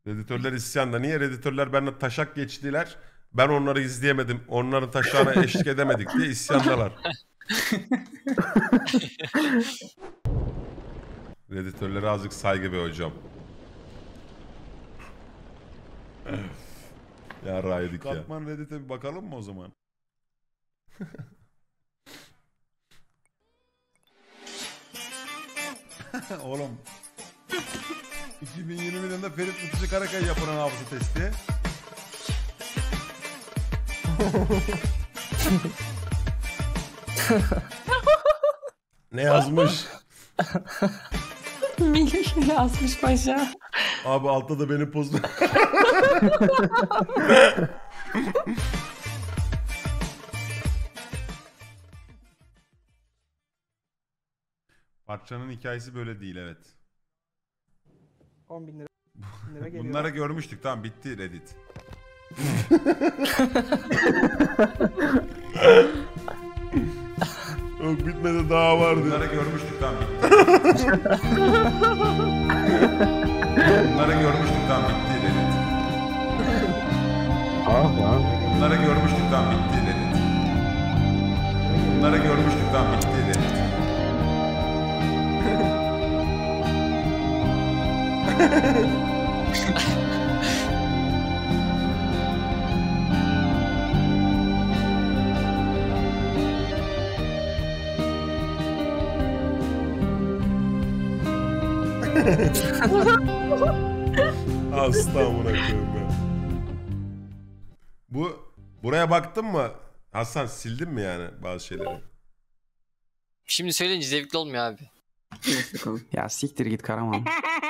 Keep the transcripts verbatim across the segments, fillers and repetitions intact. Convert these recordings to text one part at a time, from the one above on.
Redditörler isyanda. Niye? Redditörler benimle taşak geçtiler. Ben onları izleyemedim. Onların taşağına eşlik edemedik diye isyandalar. Redditörlere azıcık saygı be hocam. Ya raydık ya. Katman Reddit'e bir bakalım mı o zaman? Oğlum. iki bin yirmi yılında Ferit Mutlucu Karakaya yapılan hafıza testi. Ne yazmış? Milli yazmış paşa. Abi altta da beni pozdu. Parçanın hikayesi böyle değil, evet. on bin lira. lira geliyor. Bunları görmüştük, tamam, bitti Reddit. Yok bitmedi, daha vardı. Bunları görmüştük, tamam, bitti. Bunları görmüştük, tamam, bitti Reddit. Bunları görmüştük, tamam, bitti Reddit. Bunları görmüştük, tamam, bitti Reddit. Asla amına koyayım ya. Bu buraya baktın mı? Hasan sildin mi yani bazı şeyleri? Şimdi söyleyince zevkli olmuyor abi. Ya siktir git Karaman.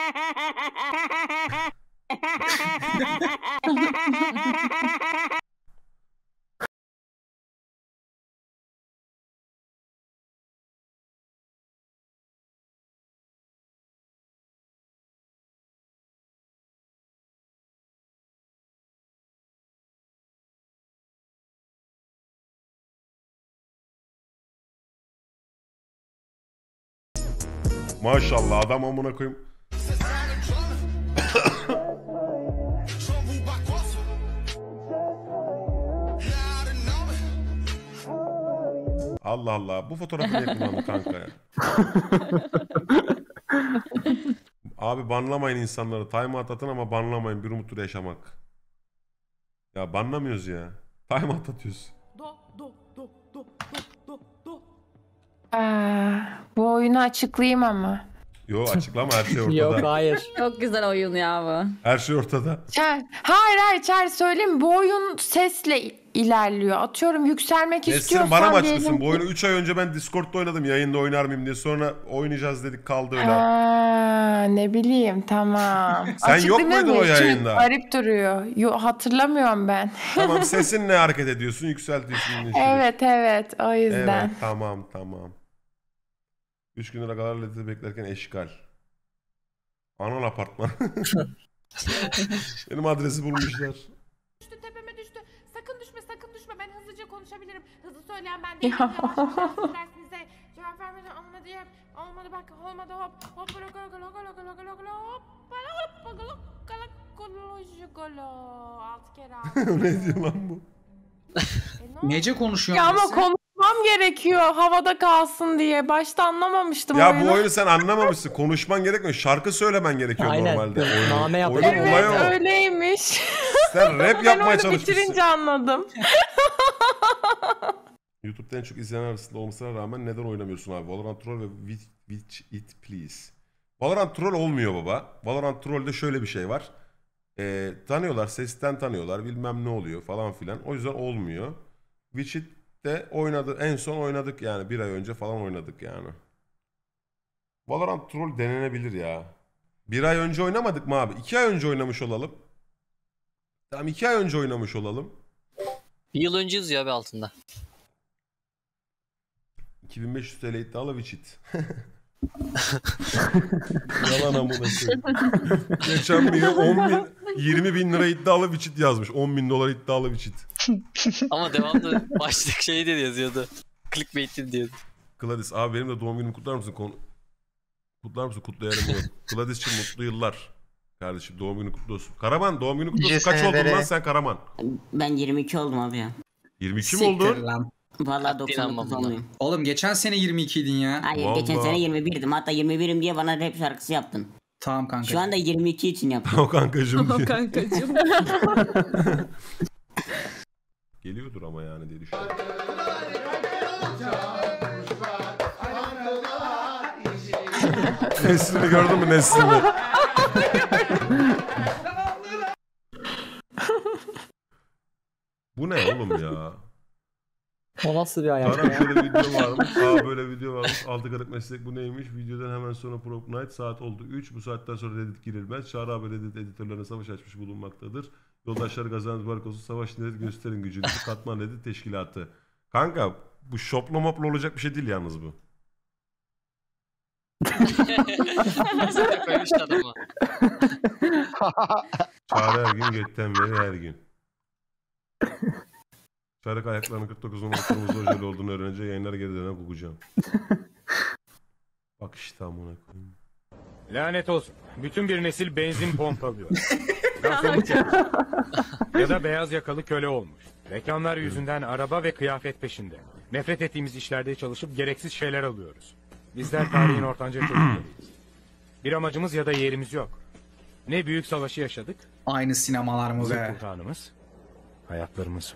Maşallah adam amına koyayım. Allah Allah. Bu fotoğrafı niye kullandın kanka ya? Abi banlamayın insanları. Timeout atın ama banlamayın. Bir umuttur yaşamak. Ya banlamıyoruz ya. Timeout atıyoruz. Do, do, do, do, do, do. Aa, bu oyunu açıklayayım ama. Yo açıklama, her şey ortada. Yok hayır. Çok güzel oyun ya bu. Her şey ortada. Çer, hayır hayır Çer söyleyeyim. Bu oyun sesle ilerliyor. Atıyorum yükselmek Nesrin istiyorsan bana mı diyelim açmışsın? ki- Bu oyunu üç ay önce ben Discord'da oynadım. Yayında oynar mıyım diye. Sonra oynayacağız dedik, kaldı öyle. Aa, ne bileyim tamam. Sen yok Açıklayayım muydun mı? o Çünkü yayında? Garip duruyor. Yo, hatırlamıyorum ben. Tamam, sesinle hareket ediyorsun, yükseltiyorsun. inişini. Evet evet o yüzden. Evet, tamam tamam. Üç güne kadar Reddit'i beklerken eşkal. Anan apartman. Benim adresi bulmuşlar. Düştü tepeme düştü. Sakın düşme sakın düşme. Ben hızlıca konuşabilirim. Hızlı söyleyen ben değilim. Ya. Yavaş yavaş dersinize. Cevap vermeden anladı diye. Olmadı bak olmadı hop. Hop golo golo golo golo golo golo golo hop. Bana hop golo golo golo golo. Altı kere altı. Ne diyor lan bu? E, ne oldu? Nece konuşuyor Ya ama birisi? konuşmam gerekiyor havada kalsın diye. Başta anlamamıştım Ya oyunu. bu oyunu sen anlamamışsın. Konuşman gerekmiyor. Şarkı söylemen gerekiyor Aynen. normalde. Oyunun, Name yap- oyunun Evet olayı o. öyleymiş. Sen rap Ben yapmaya oyunu çalışmışsın. bitirince anladım. YouTube'da en çok izlenen arasında olmasına rağmen neden oynamıyorsun abi? Valorant Troll ve Which, which It Please. Valorant Troll olmuyor baba. Valorant Troll'de şöyle bir şey var. Ee, tanıyorlar, sesten tanıyorlar, bilmem ne oluyor falan filan. O yüzden olmuyor. Which It'te oynadı, en son oynadık yani. Bir ay önce falan oynadık yani. Valorant Troll denenebilir ya. Bir ay önce oynamadık mı abi? İki ay önce oynamış olalım. Tamam, iki ay önce oynamış olalım. Bir yıl önce yazıyor abi altında. iki bin beş yüz T L iddialı Witchit. Yalan amına koyayım. Geçen bir gün on bin, yirmi bin lira iddialı Witchit yazmış. on bin dolar iddialı Witchit. Ama devamlı başlık şey de yazıyordu. Clickbait'in diyordu. Gladys abi benim de doğum günümü kutlar mısın? Konu... Kutlar mısın? Kutlayalım. Gladys için mutlu yıllar. Kardeşim doğum günü kutlu olsun. Karaman doğum günü kutlu olsun. Nice Kaç oldun senelere. lan sen Karaman? Ben yirmi iki oldum abi ya. yirmi iki mi oldun? Lan. Vallahi Hadi doksan inanmam dokuz buna. olmuyum. Oğlum geçen sene yirmi ikiydin ya. Hayır Vallahi. geçen sene yirmi birdim. Hatta yirmi birim diye bana rap şarkısı yaptın. Tamam kanka. Şu anda yirmi iki için yaptım. O kankacığım. diye. Kankacığım. Geliyordur ama yani diye düşünüyorum. Nesrini gördün mü Nesrini? Bu ne oğlum ya? O nasıl bir ayak Karan ya? şöyle video varmış. Aa böyle video varmış. Altı karık meslek bu neymiş? Videodan hemen sonra Prop Night saat oldu üç. Bu saatten sonra Reddit girilmez. Çağrı abi Reddit editörlerine savaş açmış bulunmaktadır. Yoldaşları kazanız bark olsun. Savaş Reddit gösterin gücünüzü. Katman Reddit teşkilatı. Kanka bu şoplu moplu olacak bir şey değil yalnız bu. Mesela koymuş adamı. Çağrı her gün götten beri her gün. Çarık ayaklarının kırk dokuz numara kırmızı ojeli olduğunu öğrenince yayınlara geri dönen kokacağım. Bak işte amına koyayım. Lanet olsun. Bütün bir nesil benzin pompalıyor. Garsonluk yapıyor. Ya da beyaz yakalı köle olmuş. Mekanlar yüzünden araba ve kıyafet peşinde. Nefret ettiğimiz işlerde çalışıp gereksiz şeyler alıyoruz. Bizler tarihin ortanca çocuklarıyız. Bir amacımız ya da yerimiz yok. Ne büyük savaşı yaşadık. Aynı sinemalar mı Bizim be? kurtarımız, hayatlarımız.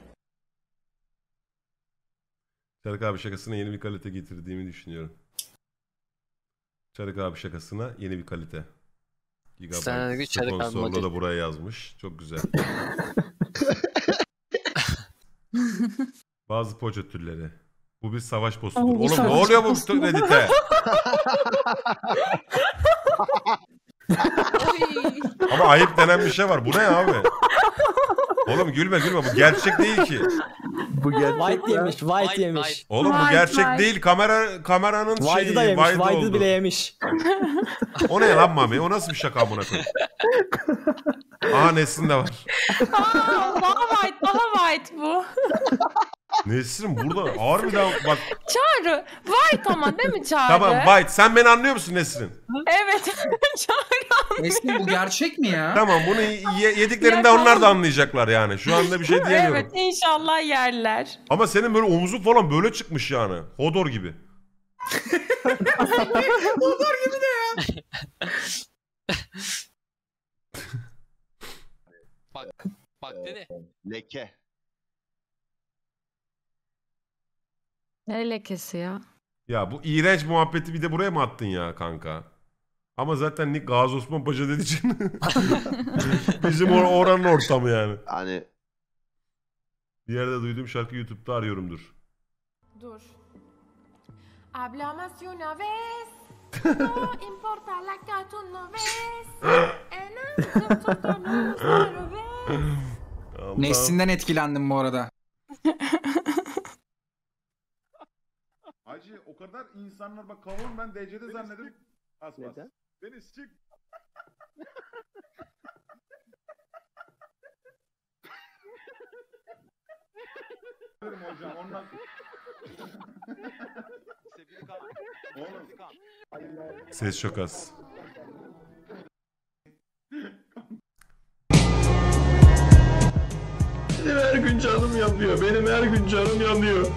Çarık abi şakasına yeni bir kalite getirdiğimi düşünüyorum. Çarık abi şakasına yeni bir kalite. Sen Gigabyte bir Çarık abi sponsorla modeli. da buraya yazmış. Çok güzel. Bazı poğaça türleri. Bu bir savaş postudur. Ama bu Oğlum ne savaş oluyor bu postu. Reddit'e? Ama ayıp denen bir şey var. Bu ne abi? Oğlum gülme gülme. Bu gerçek değil ki. Bu White yemiş, white White, yemiş. white. Oğlum bu Vay, gerçek vay. değil. Kamera kameranın şeyi. White'ı da yemiş, White'ı white'ı oldu. bile yemiş. O ne lan Mami? O nasıl bir şaka amına koyayım? Aha Nesrin de var. Aa, daha white, daha white bu. Nesrin burada harbiden bak. Çağrı. White ama değil mi Çağrı? Tamam White sen beni anlıyor musun Nesrin? Evet. Çağrı. Eski bu gerçek mi ya? Tamam bunu ye- yediklerinde Ya onlar da tamam. anlayacaklar yani. Şu anda bir şey diyemiyorum. Evet inşallah yerler. Ama senin böyle omuzu falan böyle çıkmış yani. Hodor gibi. Bak, bak dedi. Leke. Ne lekesi ya? Ya bu iğrenç muhabbeti bir de buraya mı attın ya kanka? Ama zaten Nick Gazi Osman Paşa dediği için bizim or- oranın ortamı yani. Hani Bir yerde duyduğum şarkı YouTube'da arıyorumdur. Dur. Hablamos de una vez. No importa la que tú no ves. En el otra vez. Allah. Neslinden etkilendim bu arada. Hacı o kadar insanlar bak kavun ben D C'de zannedip as bas. Beni sik. Derim hocam ondan. Oğlum. Ses çok az. benim her gün canım yanıyor. Benim her gün canım yanıyor.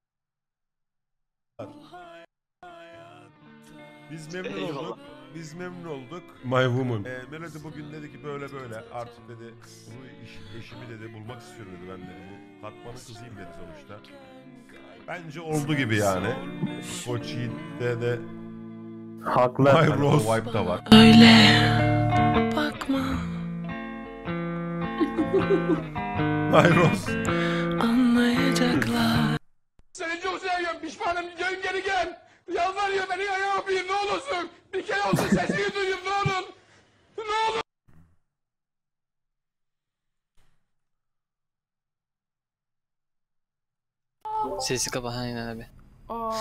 Biz memnun olduk. Biz memnun olduk. My woman. Ee, Melody bugün dedi ki böyle böyle artık dedi bu iş, eşimi dedi bulmak istiyorum dedi ben dedi. Bu Fatma'nın kızıyım dedi sonuçta. Bence oldu gibi yani. Koç Yiğit'te de Haklı. My Rose vibe da var. Bakma. My Rose. Anlayacaklar. Seni çok seviyorum pişmanım dön geri gel. Yalvarıyor beni ayağa öpeyim ne olursun. Bir kere olsun sesini duyayım ne olur. Ne olur. Sesi kapa aynen abi. Oo.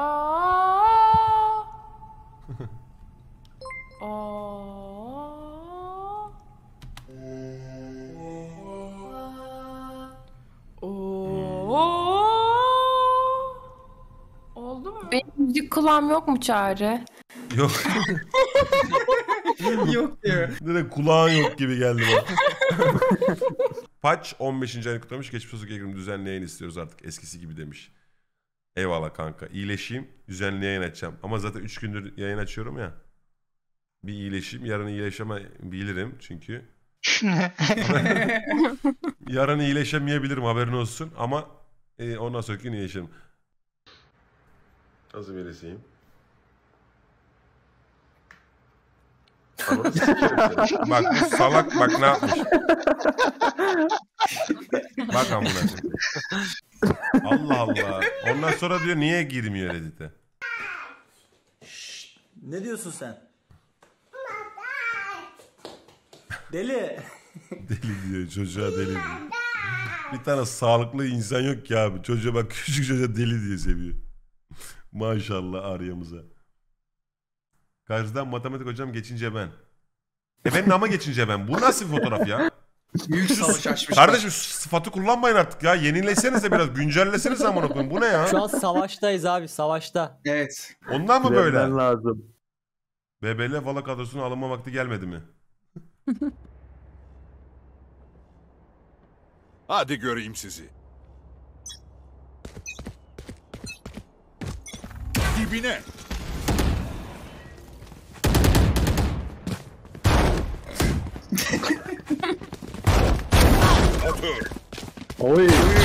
Oo. Oo. Oldu mu? Benim müzik kulağım yok mu Çağrı? Yok. Yok diyor. Direkt kulağın yok gibi geldi bak. Paç on beşinci ayını kutlamış. Geçmiş olsun Kekrem, düzenli yayın istiyoruz artık eskisi gibi demiş. Eyvallah kanka. İyileşeyim, düzenli yayın açacağım. Ama zaten üç gündür yayın açıyorum ya. Bir iyileşeyim, yarın iyileşemeyebilirim çünkü. Yarın iyileşemeyebilirim, haberin olsun. Ama e, ondan sonraki gün iyileşirim. Nasıl birisiyim? Bak bu salak bak ne yapmış. Bak amına koyayım. Allah Allah. Ondan sonra diyor niye girmiyor Reddit'e? Ne diyorsun sen? Deli. Deli diyor çocuğa, deli diyor. Bir tane sağlıklı insan yok ki abi. Çocuğa bak, küçük çocuğa deli diye seviyor. Maşallah Arya'mıza. Karşıdan matematik hocam geçince ben. E benim ama geçince ben. Bu nasıl bir fotoğraf ya? Büyük savaş açmışlar. Kardeşim sıfatı kullanmayın artık ya. Yenilesenize biraz. Güncellesenize amına koyayım. Bu ne ya? Şu an savaştayız abi, savaşta. Evet. Ondan mı böyle? Vermen lazım. B B L Vala kadrosuna alınma vakti gelmedi mi? Hadi göreyim sizi. Dibine. Otur. Oy.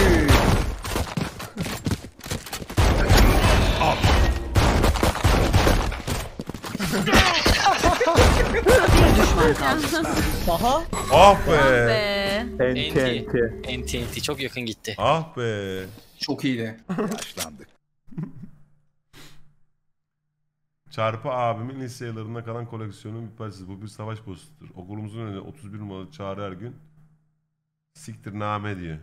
Al. Aha. Ah be. Enti enti. Enti enti çok yakın gitti. Ah be. Çok iyiydi. Başlandık. Çarpı abimin lise yıllarında kalan koleksiyonun bir parçası. Bu bir savaş postudur. Okulumuzun önünde otuz bir numaralı Çağrı Ergün siktir name diyor.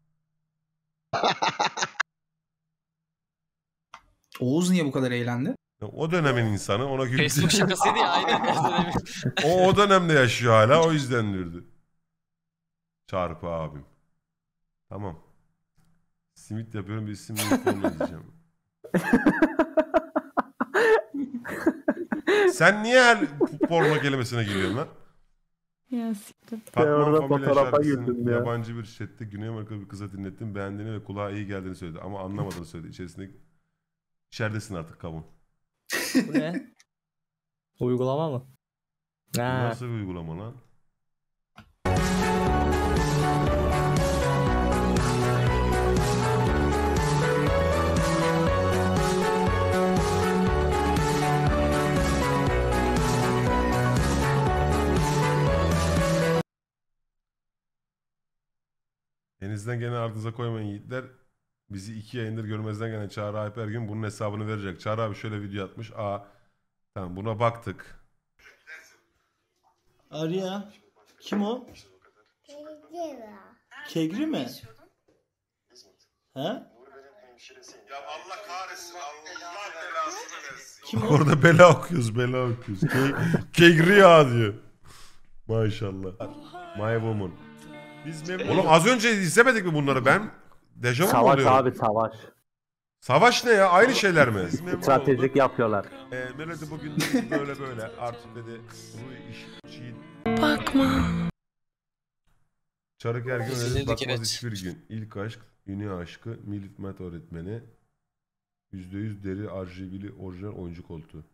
Oğuz niye bu kadar eğlendi? O dönemin insanı, ona güldü. Facebook şakasıydı ya aynen. O o dönemde yaşıyor hala, o yüzden güldü. Çarpı abim. Tamam. Simit yapıyorum, bir isim uniform edeceğim. Sen niye her porno kelimesine giriyorsun lan? Ya siktir. Fatma Familya şarkısını yabancı bir chatte Güney Amerikalı bir kıza dinlettim. Beğendiğini ve kulağa iyi geldiğini söyledi. Ama anlamadığını söyledi. İçerisinde içeridesin artık kavun. Bu ne? Uygulama mı? Bu Ha. nasıl bir uygulama lan? Elinizden gene ardınıza koymayın yiğitler. Bizi iki yayındır görmezden gelen Çağrı Alp Ergün bunun hesabını verecek. Çağrı abi şöyle video atmış. Aa, tamam buna baktık. Arya. Kim o? Kegri mi? He? Ya Allah kahretsin, Allah belasını versin. Kim o? Orada bela okuyoruz, bela okuyoruz. Ke Kegri ya diyor. Maşallah. My woman. Biz Oğlum az önce izlemedik mi bunları ben? Dejavu mu Savaş oluyorum? abi savaş. Savaş ne ya? Aynı şeyler mi? Stratejik yapıyorlar. E, Melody bugün dedi böyle böyle. Artık dedi bu iş için. Bakma. Çarık Ergün öyle İzledik, bakmaz evet. hiçbir gün. İlk aşk, ünlü aşkı, Milli Mat öğretmeni. yüzde yüz deri R G B'li orijinal oyuncu koltuğu.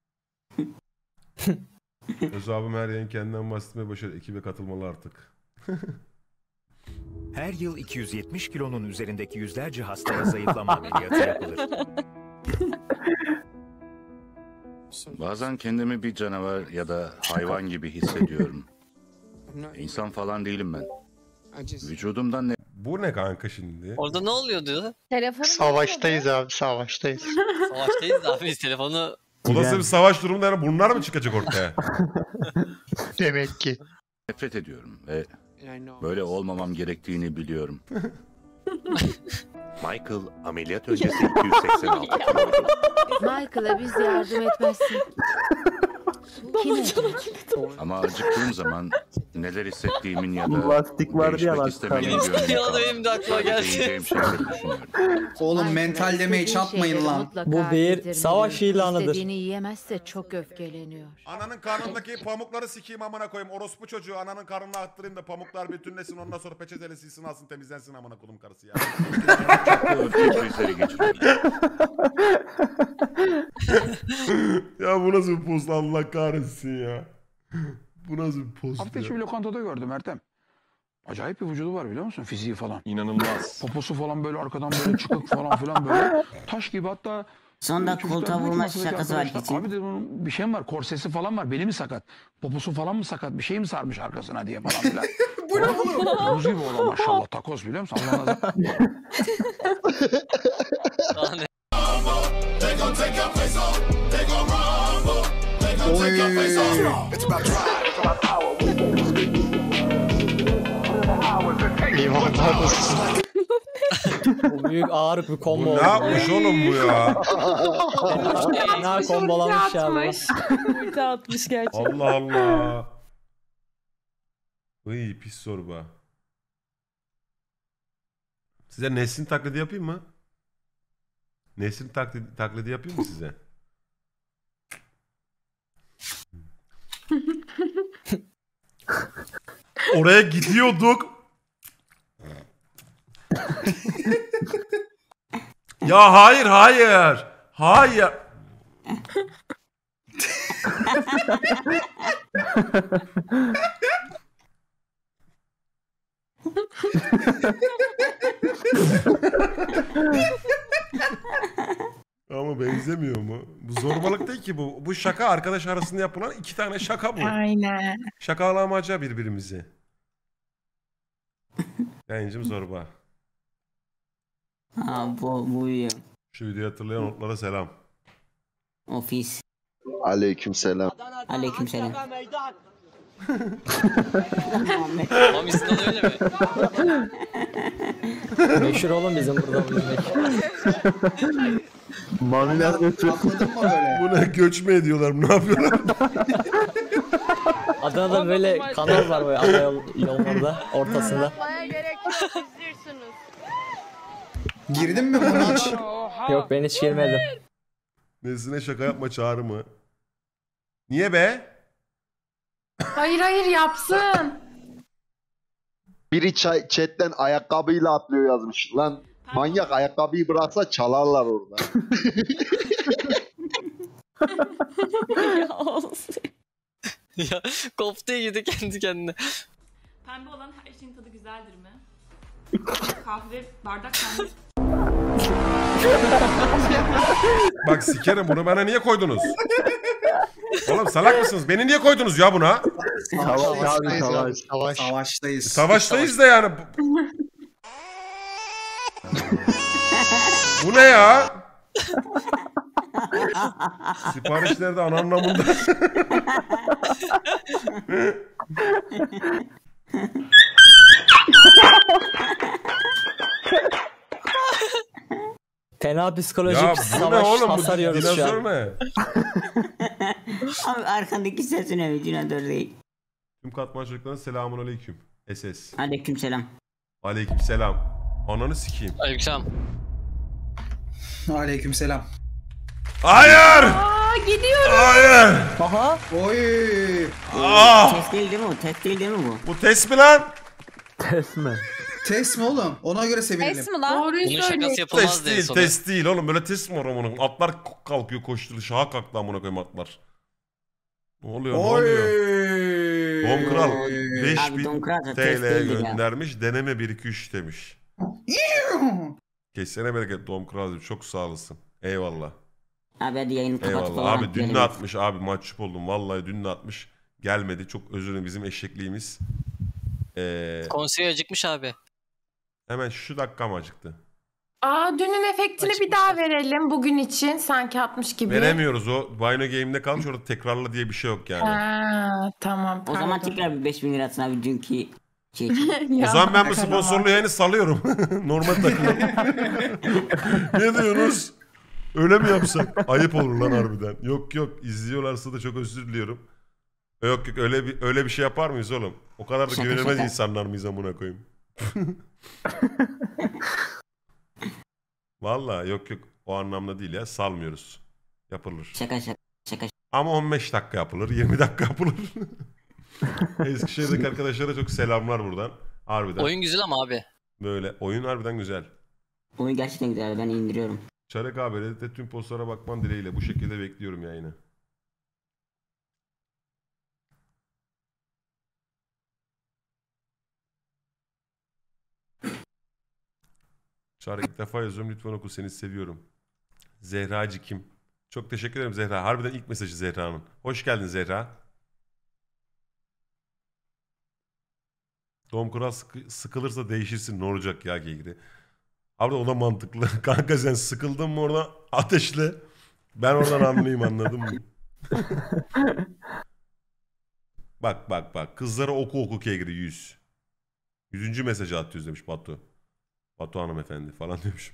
Öz abim her yayın kendinden bahsetmeye başarı. Ekibe katılmalı artık. Her yıl iki yüz yetmiş kilonun üzerindeki yüzlerce hastaya zayıflama ameliyatı yapılır. Bazen kendimi bir canavar ya da hayvan gibi hissediyorum. İnsan falan değilim ben. Vücudumdan ne... Bu ne kanka şimdi? Orada ne oluyordu? Telefonu Savaştayız abi, savaştayız. Savaştayız da abi biz telefonu... O nasıl bir savaş durumunda yani bunlar mı çıkacak ortaya? Demek ki. Nefret ediyorum ve böyle olmamam gerektiğini biliyorum. Michael ameliyat öncesi iki yüz seksen altı kiloydu. Michael'a biz yardım etmezsin. Kim Ama acıktığım zaman neler hissettiğimin ya da Lastik vardı ya değişmek lan. istemediğim Benim bir ya da yönüm benim de aklıma geldi. Değineceğim şeyleri düşünüyorum. Oğlum mental damage atmayın lan. Bu bir savaş ilanıdır. İstediğini yiyemezse çok öfkeleniyor. Ananın karnındaki pamukları sikeyim amına koyayım. Orospu çocuğu ananın karnına attırayım da pamuklar bütünlesin ondan sonra peçeteyle silsin alsın temizlensin amına koydum karısı ya. Öfke krizleri geçiriyorum. Ya bu nasıl bir poz Allah kahretsin ya. Bu nasıl bir poz Hafta içi bir lokantada gördüm Ertem. Acayip bir vücudu var biliyor musun? Fiziği falan. İnanılmaz. Poposu falan böyle arkadan böyle çıkık falan filan böyle. Taş gibi hatta. Sonunda koltuğa vurma şakası var kesin. Abi de bunun bir şey mi var? Korsesi falan var. Beli mi sakat? Poposu falan mı sakat? Bir şey mi sarmış arkasına diye falan filan. Bu ne oğlum? Buz gibi oğlan maşallah takoz biliyor musun? Allah'ın azı. Bu büyük ağır bir combo Bu oldu. ne yapmış oğlum bu ya? Ne kombolamış ya bu. Ulti atmış gerçekten. Allah Allah. Iy pis sorba. Size Nesrin taklidi yapayım mı? Nesrin taklidi, taklidi yapayım mı size? Oraya gidiyorduk. Ya hayır hayır. Hayır. Ama benzemiyor mu? Bu zorbalık değil ki bu. Bu şaka arkadaş arasında yapılan iki tane şaka bu. Aynen. Şakalamaca birbirimizi. Yayıncım zorba. Ha bu bu uyuyor. Şu videoyu hatırlayan notlara selam. Ofis. Aleykümselam. Aleykümselam. Mamis'ten öyle mi? Meşhur oğlum bizim burada bu yemek. Mamiler göçü. Atladın mı böyle? Bu ne göç mü ediyorlar? Ne yapıyorlar? Adana'da böyle kanal var böyle ana yol, yolun orada ortasında. Yapmaya gerek yok. İzliyorsunuz. Girdin mi bunu hiç? Yok ben hiç girmedim. Nesine şaka yapma çağrı mı? Niye be? Hayır hayır yapsın. Biri çay, chatten ayakkabıyla atlıyor yazmış. Lan manyak ayakkabıyı bıraksa çalarlar orada. Ya koptu yedi kendi kendine. Pembe olan her şeyin tadı güzeldir mi? Kahve, bardak pembe. Bak sikerim bunu bana niye koydunuz? Oğlum salak mısınız? Beni niye koydunuz ya buna? Savaştayız abi savaş. Savaştayız. Savaştayız da yani. Bu ne ya? Siparişlerde ana anlamında. Fena psikolojik Ya bu ne savaş oğlum? Bu hasar yiyoruz şu dinozor an. ne? Abi arkandaki ses ne? Dinozor değil. Tüm katman çocuklarına selamun aleyküm. S S. Aleykümselam. Aleyküm selam. Ananı sikeyim. Aleykümselam. Aleykümselam. Hayır! Aa gidiyorum. Hayır! Aha. Oy. Ah! Test değil değil mi bu? Test değil değil mi bu? Bu test mi lan? Test mi? Test mi oğlum? Ona göre sevinelim. Es mi lan? Doğruyu Bunun söyle. şakası yapılmaz Test diye değil, sonra. test değil oğlum. Böyle test mi var amına? Atlar kalkıyor koşturuyor. Şaha kalktı amına koyayım atlar. Ne oluyor? Ne Oy. oluyor? Dom Kral Abi beş Dom bin Kral da T test L değildir ya. göndermiş. Deneme bir iki üç demiş. Kesene bereket Dom Kral'cığım. Çok sağ olasın. Eyvallah. Abi hadi yayını kapatıp Eyvallah. falan Abi dün gidelim. de atmış abi. Mahcup oldum. Vallahi dün de atmış. Gelmedi. Çok özür dilerim bizim eşekliğimiz. Ee, Konsey acıkmış abi. hemen şu dakika mı acıktı? Aa dünün efektini bir daha verelim bugün için sanki atmış gibi. Veremiyoruz o. Bino Game'de kalmış orada tekrarla diye bir şey yok yani. Ha, tamam O pardon. zaman tekrar bir beş bin lira atsın abi dünkü şey için. O Ya, zaman ben bu tamam. sponsorlu yayını salıyorum. Normal takılım. Ne diyorsunuz? Öyle mi yapsak? Ayıp olur lan harbiden. Yok yok izliyorlarsa da çok özür diliyorum. Yok yok öyle bir öyle bir şey yapar mıyız oğlum? O kadar da Şaka güvenilmez şaka. insanlar mıyız amına koyayım? Vallahi yok yok o anlamda değil ya salmıyoruz. Yapılır. Şaka şaka. Şaka. Ama on beş dakika yapılır, yirmi dakika yapılır. Eskişehir'deki arkadaşlara çok selamlar buradan. Harbiden. Oyun güzel ama abi. Böyle oyun harbiden güzel. Oyun gerçekten güzel. Ben indiriyorum. Çarek abi Reddit'te tüm postlara bakman dileğiyle bu şekilde bekliyorum yayını. Çarek ilk defa yazıyorum lütfen oku seni seviyorum. Zehracı kim? Çok teşekkür ederim Zehra. Harbiden ilk mesajı Zehra'nın. Hoş geldin Zehra. Tom Cruise sıkı- sıkılırsa değişirsin ne olacak ya Gegri. Abi o da mantıklı. Kanka sen sıkıldın mı orada ateşle. Ben oradan anlayayım anladın mı? Bak bak bak. Kızlara oku oku Kegri yüz. Yüzüncü mesajı atıyoruz demiş Batu. Batu hanımefendi falan demişim.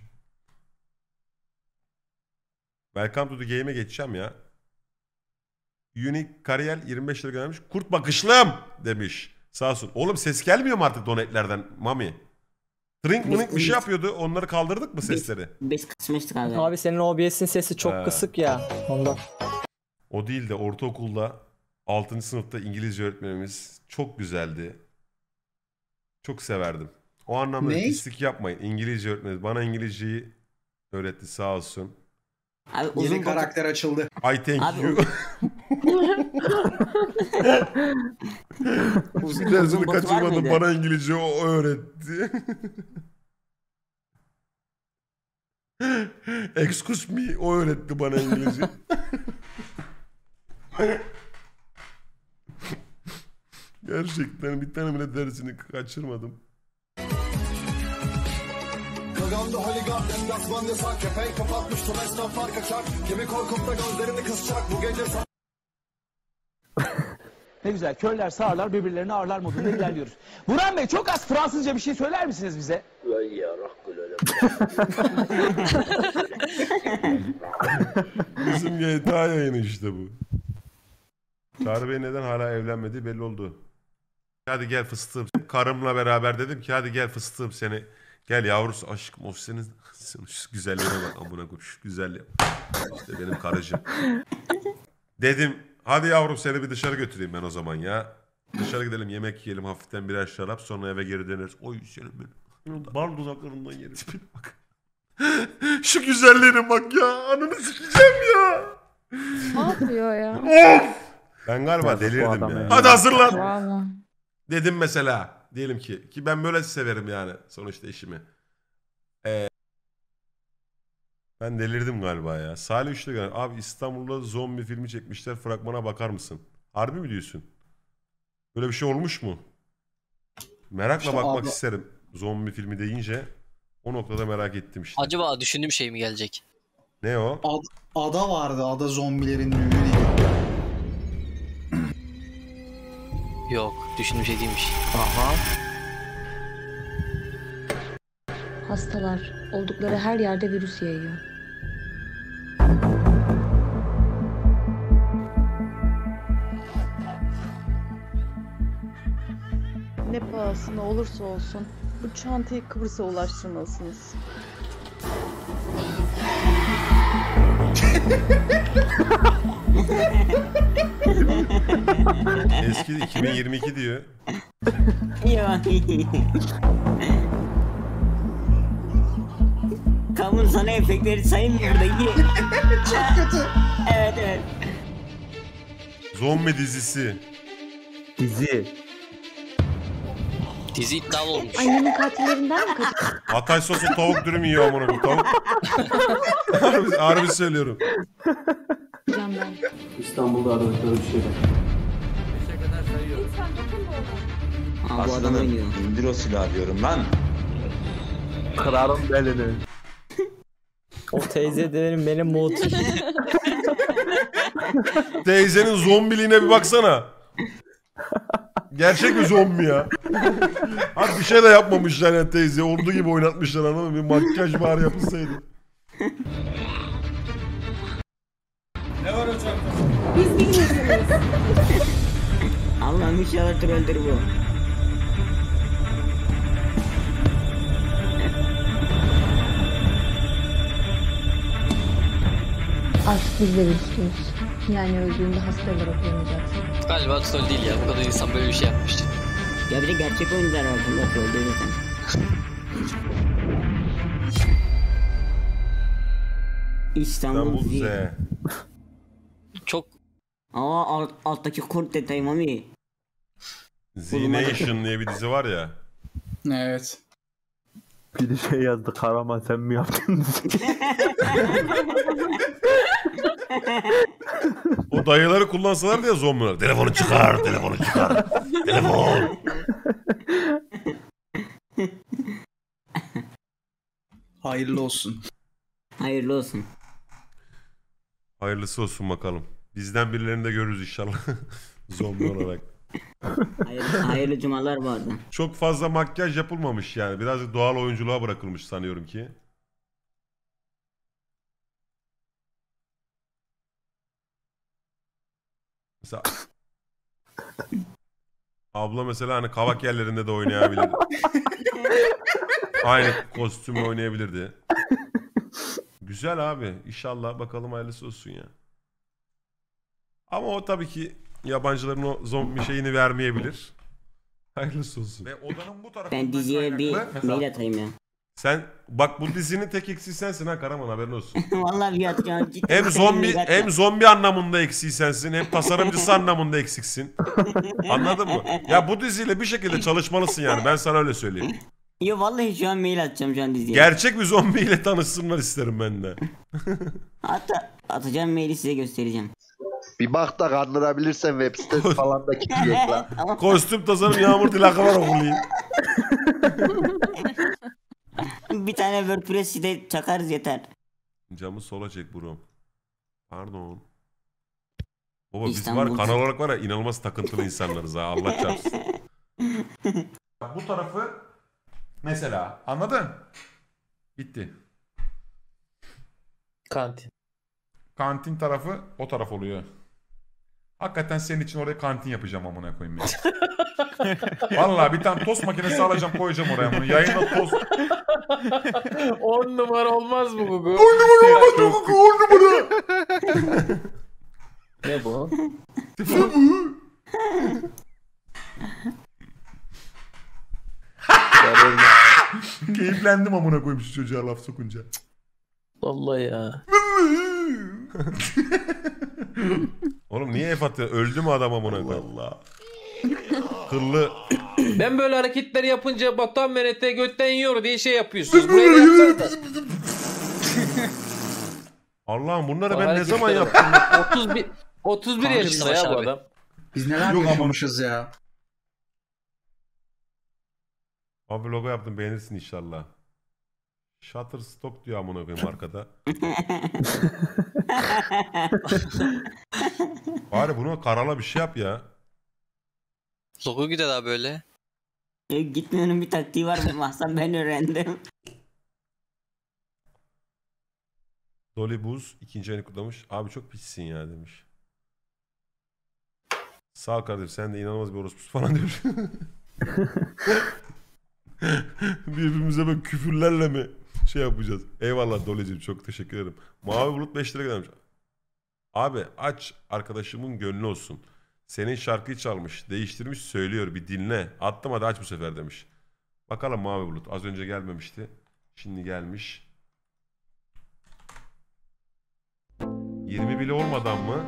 Welcome to the game'e geçeceğim ya. Unique Kariyel yirmi beş lira göndermiş. Kurt bakışlım demiş. Sağ olsun. Oğlum ses gelmiyor mu artık donetlerden Mami? Trink mink bir şey yapıyordu. Onları kaldırdık mı sesleri? Biz kısmıştık abi. Abi senin O B S'in sesi çok He. kısık ya. Ondan. O değil de ortaokulda altıncı sınıfta İngilizce öğretmenimiz çok güzeldi. Çok severdim. O anlamda Ne? pislik yapmayın. İngilizce öğretmenimiz bana İngilizceyi öğretti sağ olsun. Abi uzun Yeni karakter açıldı. I thank Abi you. Uzun- Dersini uzun botu var kaçırmadım mıydı? bana İngilizce o öğretti. Excuse me o öğretti bana İngilizce. Gerçekten bir tane bile dersini kaçırmadım. Kaganda holigan, deplasman yasak, kepenk kapatmış, tüm esnaflar kaçar. Kimi korkup da gözlerini kısacak bu gece. Ne güzel körler sağırlar birbirlerini ağırlar modunda ilerliyoruz. Burhan Bey çok az Fransızca bir şey söyler misiniz bize? Bizim G T A yayını işte bu. Çağrı Bey neden hala evlenmediği belli oldu. Hadi gel fıstığım. Karımla beraber dedim ki hadi gel fıstığım seni. Gel yavrusu aşkım o senin, senin şu güzelliğine bak amına koyayım şu güzelliğe. İşte benim karıcığım. Dedim hadi yavrum seni bir dışarı götüreyim ben o zaman ya. Dışarı gidelim yemek yiyelim hafiften birer şarap sonra eve geri döneriz. Oy senin benim. Bal dudaklarından yerim. Tipine bak. Şu güzelliğine bak ya. Ananı sikeceğim ya. Ne yapıyor ya? Of! Ben galiba Yazık bu delirdim adam ya. ya. Hadi hazırlan. Vallahi. Dedim mesela. Diyelim ki. Ki ben böyle severim yani. Sonuçta işimi. Ee, ben delirdim galiba ya. Salih Üçlü gel. Abi İstanbul'da zombi filmi çekmişler. Fragmana bakar mısın? Harbi mi diyorsun? Böyle bir şey olmuş mu? Merakla İşte bakmak abi- isterim. Zombi filmi deyince. O noktada merak ettim işte. Acaba düşündüğüm şey mi gelecek? Ne o? Ad, ada vardı. Ada zombilerin ünlü diye. Yok, düşündüğüm şey değilmiş. Aha. Hastalar oldukları her yerde virüs yayıyor. Ne pahasına olursa olsun bu çantayı Kıbrıs'a ulaştırmalısınız. Eski iki bin yirmi iki diyor. Ya. Kamun sana efektleri saymıyor da iyi. Çok kötü. Evet evet. Zombi dizisi. Dizi. Dizi iddialı olmuş. Annemin katillerinden mi kaçırdın? Hatay sosu tavuk dürüm yiyor amına koyayım tavuk. harbi, harbi söylüyorum. ben? İstanbul'da aradıkları bir şey var. Aa, bu adam oynuyor. İndir o silahı diyorum lan. Kırarım belini. O teyze dedim benim mood. Teyzenin zombiliğine bir baksana. Gerçek bir zombi ya. Abi bir şey de yapmamışlar yani teyze. Ordu gibi oynatmışlar anladın mı? Bir makyaj bari yapılsaydı. Ne var o çantada? Biz bilmiyoruz. Allah'ım inşallah trolldür bu. Aşk biz de istiyoruz. Yani öldüğünde hasta olarak uyanacaksın. Galiba troll değil ya. Bu kadar insan böyle bir şey yapmış. Ya bir de gerçek oyuncular var bunda troll değil zaten. İstanbul Z. Çok. Aa alt, alttaki kurt detayı mami. Z-Nation diye bir dizi var ya. Evet. Bir de şey yazdı. Karaman sen mi yaptın? O dayıları kullansalar diye zombiler. Telefonu çıkar, telefonu çıkar. Telefon. Hayırlı olsun. Hayırlı olsun. Hayırlısı olsun bakalım. Bizden birilerini de görürüz inşallah. Zombi olarak. Hayırlı, hayırlı cumalar bu arada. Çok fazla makyaj yapılmamış yani. Birazcık doğal oyunculuğa bırakılmış sanıyorum ki. Mesela abla mesela hani kavak yerlerinde de oynayabilir. Aynı kostümle oynayabilirdi. Güzel abi. İnşallah bakalım hayırlısı olsun ya. Ama o tabii ki yabancıların o zombi şeyini vermeyebilir. Hayırlısı olsun. Ve odanın bu tarafından Ben diziye bir kaynaklı- mail atayım ya. Sen bak bu dizinin tek eksiği sensin ha Karaman, haberin olsun. Vallahi bir atacağım. ciddi Hem bir zombi mail atacağım. hem zombi anlamında eksiği sensin, hem tasarımcısı anlamında eksiksin. Anladın mı? Ya bu diziyle bir şekilde çalışmalısın yani, ben sana öyle söyleyeyim. Yo vallahi şu an mail atacağım şu an diziye. Gerçek bir zombiyle tanışsınlar isterim ben de. Hatta atacağım maili size göstereceğim. Bir bak da kandırabilirsen web sitesi falan da kilitleyek lan. Kostüm tasarım Yağmur Dilakı var okulayım. Bir tane WordPress site çakarız yeter. Camı sola çek bro. Pardon. Baba biz İstanbul. var kanal olarak var ya inanılmaz takıntılı insanlarız ha, Allah çarpsın. Bu tarafı mesela anladın? Bitti. Kantin. Kantin tarafı o taraf oluyor. Hakikaten senin için oraya kantin yapacağım amına koyayım ya. Vallahi bir tane tost makinesi alacağım koyacağım oraya bunu. Yayında tost. On numara olmaz mı Gugu? On numara olmaz mı Gugu? On numara. Ne bu? Ne bu? Keyiflendim amına koyayım şu çocuğa laf sokunca. Vallahi ya. Oğlum niye F atıyor? Öldü mü adam amına koyayım? Allah. Kıllı. Ben böyle hareketleri yapınca Batuhan Menet'e götten yiyor diye şey yapıyorsunuz. Buraya da yapsanız da. Allah'ım bunları O ben ne hareketleri zaman bak. yaptım? otuz bir otuz bir Kanka yaşında Savaş ya bu abi. adam. Biz neler Yok ama- yaşamışız ya. Abi logo yaptım, beğenirsin inşallah. Shutterstock diyor amına koyayım arkada. Bari bunu karala bir şey yap ya. Logo gider abi böyle. E, gitmeyenin bir taktiği var mı? Mahsen ben öğrendim. Dolly Buz ikinci ayını kutlamış. Abi çok pissin ya demiş. Sağ ol kardeşim, sen de inanılmaz bir orospusu falan demiş. Birbirimize böyle küfürlerle mi şey yapacağız? Eyvallah Dolly'cim, çok teşekkür ederim. Mavi Bulut beş lira göndermiş. Abi aç arkadaşımın gönlü olsun. Senin şarkıyı çalmış, değiştirmiş, söylüyor, bir dinle. Attım hadi aç bu sefer demiş. Bakalım Mavi Bulut, az önce gelmemişti. Şimdi gelmiş. yirmi bile olmadan mı?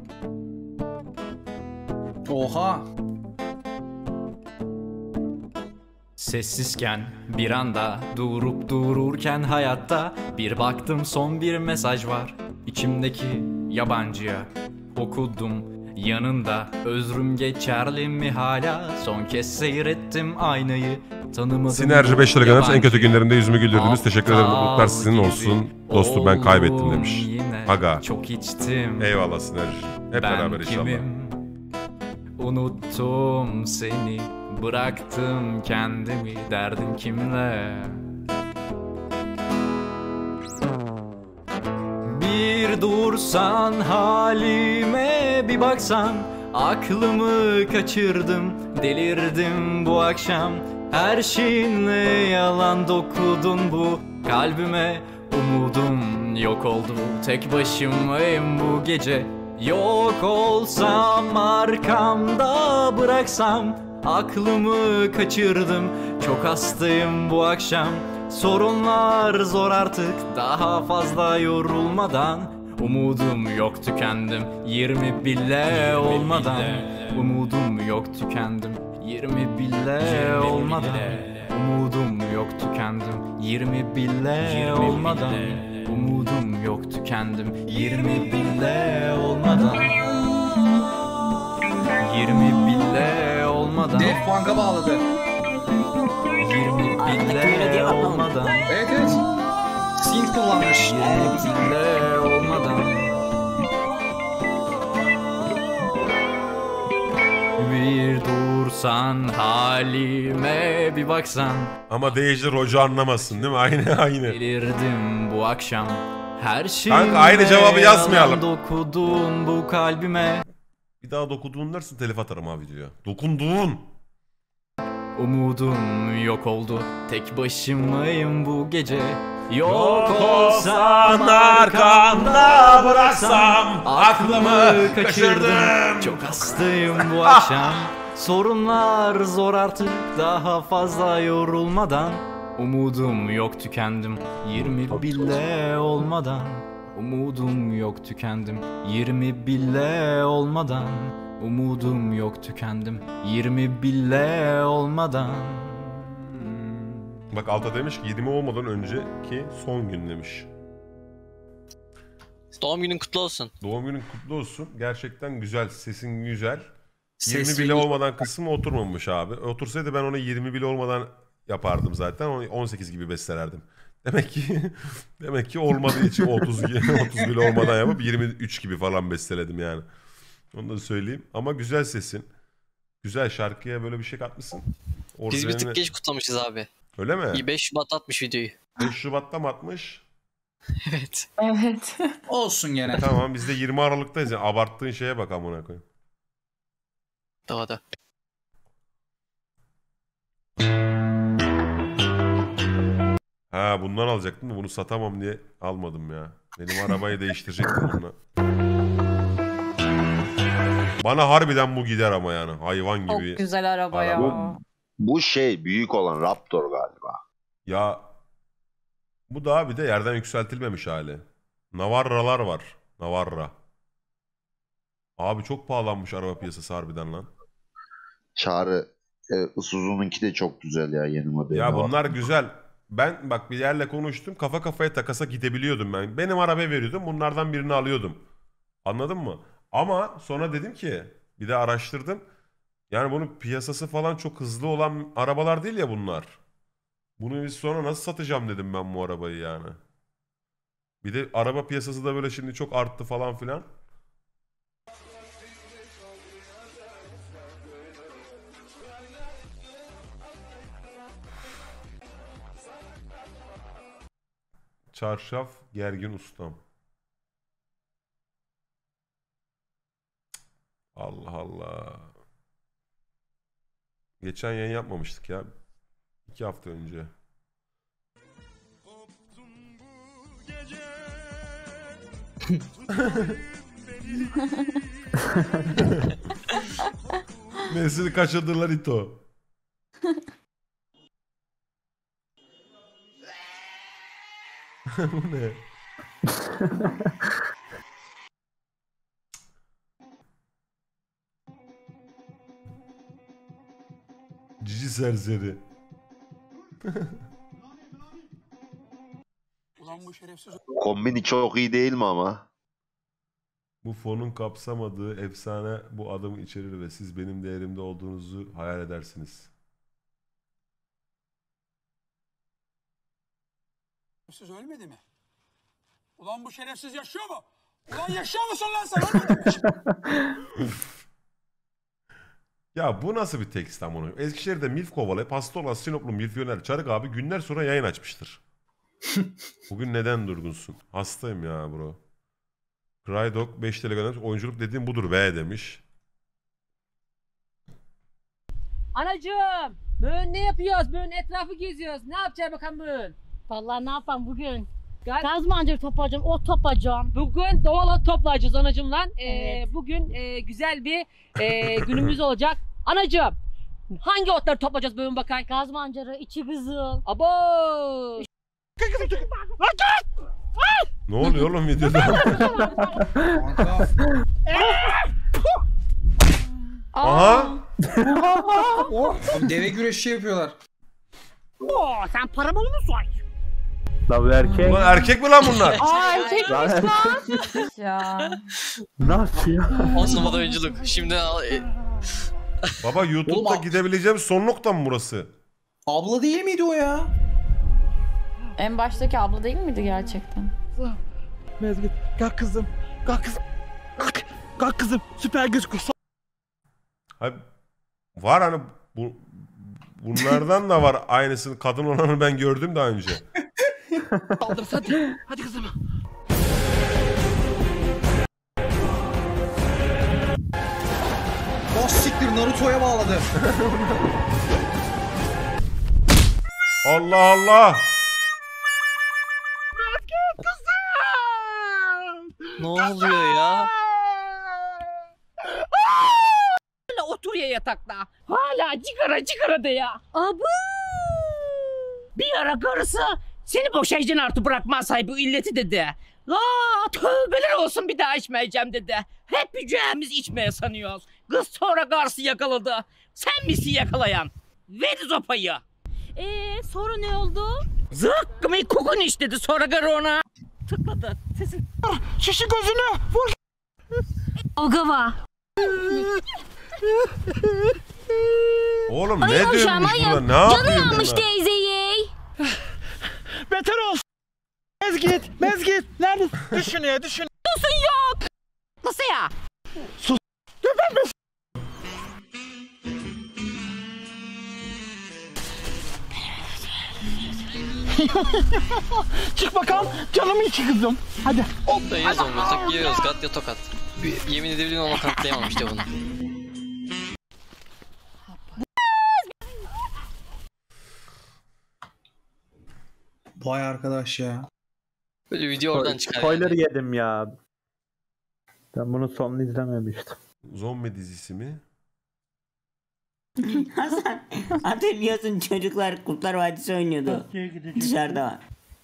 Oha. Sessizken bir anda durup dururken hayatta bir baktım son bir mesaj var içimdeki yabancıya okudum yanında özrüm geçerli mi hala son kez seyrettim aynayı tanımadım. Sinerji beş lira göndermiş, en kötü günlerimde yüzümü güldürdünüz. Teşekkür ederim, mutluluklar sizin olsun. Dostum ben kaybettim demiş. Aga. Çok içtim. Eyvallah Sinerji. Hep beraber inşallah. Kimim? Unuttum seni, bıraktım kendimi, derdin kimle? Bir dursan halime, bir baksan Aklımı kaçırdım, delirdim bu akşam. Her şeyinle yalan dokudun bu kalbime. Umudum yok oldu, tek başımayım bu gece. Yok olsam arkamda bıraksam. Aklımı kaçırdım, çok hastayım bu akşam. Sorunlar zor artık, daha fazla yorulmadan. Umudum yok, tükendim yirmi bile olmadan. Umudum yok, tükendim yirmi bile olmadan. Umudum yok, tükendim yirmi bile olmadan. Umudum yok, tükendim yirmi bile olmadan. yirmi bile olmadan. Def Punk'a bağladı. yirmi bile olmadan. Evet evet. Synth kullanmış. yirmi bile olmadan. Bir dursan halime bir baksan. Ama Değiştir hoca anlamasın değil mi? Aynı aynı. Delirdim bu akşam. Her şey. Kanka aynı cevabı yazmayalım. Dokudun bu kalbime. Bir daha dokuduğun dersin telif atarım abi videoya. Dokunduğun. Umudum yok oldu, tek başımayım bu gece. Yok olsan arkanda bıraksam. Aklımı kaçırdım, çok hastayım bu akşam. Sorunlar zor artık, daha fazla yorulmadan. Umudum yok, tükendim yirmi bile olmadan. Umudum yok, tükendim yirmi bile olmadan. Umudum yok, tükendim yirmi bile olmadan. Bak alta demiş ki yirmi olmadan önceki son gün demiş. Doğum günün kutlu olsun. Doğum günün kutlu olsun. Gerçekten güzel, sesin güzel. Ses yirmi bile ve- olmadan kısmı oturmamış abi. Otursaydı ben onu yirmi bile olmadan yapardım zaten. Onu on sekiz gibi bestelerdim. Demek ki demek ki olmadığı için otuz otuz bile olmadan yapıp yirmi üç gibi falan besteledim yani. Onu da söyleyeyim. Ama güzel sesin. Güzel, şarkıya böyle bir şey katmışsın. Biz bir Orijinalini- tık geç kutlamışız abi. Öyle mi? beş Şubat atmış videoyu. beş Şubat'ta mı atmış? Evet. Evet. Olsun gene. Tamam biz de yirmi Aralık'tayız. Yani abarttığın şeye bak amına koyayım. Daha da. Ha bundan alacaktım da bunu satamam diye almadım ya. Benim arabayı değiştirecektim bununla. Bana harbiden bu gider ama yani. Hayvan Çok gibi. güzel araba ya. Araba. Bu şey büyük olan Raptor galiba. Ya bu daha bir de yerden yükseltilmemiş hali. Navarra'lar var. Navarra. Abi çok pahalanmış araba piyasası harbiden lan. Çağrı e, Isuzu'nunki de çok güzel ya yeni modeli. Ya var. bunlar güzel. Ben bak bir yerle konuştum. Kafa kafaya takasa gidebiliyordum ben. Benim arabaya veriyordum. Bunlardan birini alıyordum. Anladın mı? Ama sonra dedim ki bir de araştırdım. Yani bunun piyasası falan çok hızlı olan arabalar değil ya bunlar. Bunu biz sonra nasıl satacağım dedim ben bu arabayı yani. Bir de araba piyasası da böyle şimdi çok arttı falan filan. Çarşaf gergin ustam. Allah Allah. Geçen yayın yapmamıştık ya. İki hafta önce. Nesini kaçırdılar ito. Bu ne? Cici serseri. Ulan bu şerefsiz. Kombini çok iyi değil mi ama? Bu fonun kapsamadığı efsane bu adamı içerir ve siz benim değerimde olduğunuzu hayal edersiniz. Şerefsiz ölmedi mi? Ulan bu şerefsiz yaşıyor mu? Ulan yaşıyor musun lan sen? Ölmedi mi? Ya bu nasıl bir tekst tam onu? Eskişehir'de milf kovalayıp hasta olan Sinoplu milfiyöner Çarık abi günler sonra yayın açmıştır. Bugün neden durgunsun? Hastayım ya bro. Crydog beş TL göndermiş. Oyunculuk dediğim budur be demiş. Anacığım. Bugün ne yapıyoruz? Bugün etrafı geziyoruz. Ne yapacağız bakalım bugün? Vallahi ne yapalım bugün? Gaz mancınık toplayacağım, ot toplayacağım. Bugün doğal ot toplayacağız anacığım lan. Ee, Evet. Bugün e, güzel bir e, günümüz olacak. Anacığım hangi otları toplayacağız bugün bakayım? Gaz mancarı, içi kızıl. Abo! Ne oluyor oğlum videoda? Aha! Deve güreşi yapıyorlar. Oo, sen paramı mı soy? La bu erkek. Ulan erkek mi lan bunlar? Aa erkekmiş Lan lan. Ya. Nasıl ya? On numara oyunculuk. Şimdi al- e, Baba YouTube'da Oğlum, gidebileceğim son nokta mı burası? Abla değil miydi o ya? En baştaki abla değil miydi gerçekten? Mezgit kalk kızım. Kalk kızım. Kalk. Kalk kızım. Süper güç kursa. Abi, var hani bu, bunlardan da var aynısını kadın olanı ben gördüm daha önce. Kaldır hadi. Hadi kızım. Boss siktir Naruto'ya bağladı. Allah Allah. ne oluyor ya? Hala otur ya yatakta. Hala cigara cigara de ya. Abu! Bir ara karısı seni boşayacaksın artık bırakmaz bu illeti dedi. La tövbeler olsun bir daha içmeyeceğim dedi. Hep yüceğimiz içmeye sanıyoruz. Kız sonra karısı yakaladı. Sen misin yakalayan? Ver zopayı. Eee sonra ne oldu? Zıkkımı kokun iç dedi sonra karı ona. Tıkladı. Sesin. Şişi gözünü. Vur. Ogava. Oğlum Ay ne hocam, diyormuş ayım. bunlar? Ne Canı yapıyor yanmış bunlar? teyzeyi. Beter olsun. Mezgit. Mezgit. Nerede? Düşünüyor düşün. Susun yok. Nasıl ya? Sus. Geberme. Çık bakalım. Canımı içi kızım. Hadi. Hop. Dayıyoruz olmasak giriyoruz kat ya tokat. Bir, yemin edebilirim ama katlayamam işte bunu. Vay arkadaş ya. Böyle video oradan çıkar. Spoiler yani. yedim ya. Ben bunun sonunu izlememiştim. Zombi dizisi mi? Hasan hatırlıyorsun çocuklar Kurtlar Vadisi oynuyordu. Dışarıda var.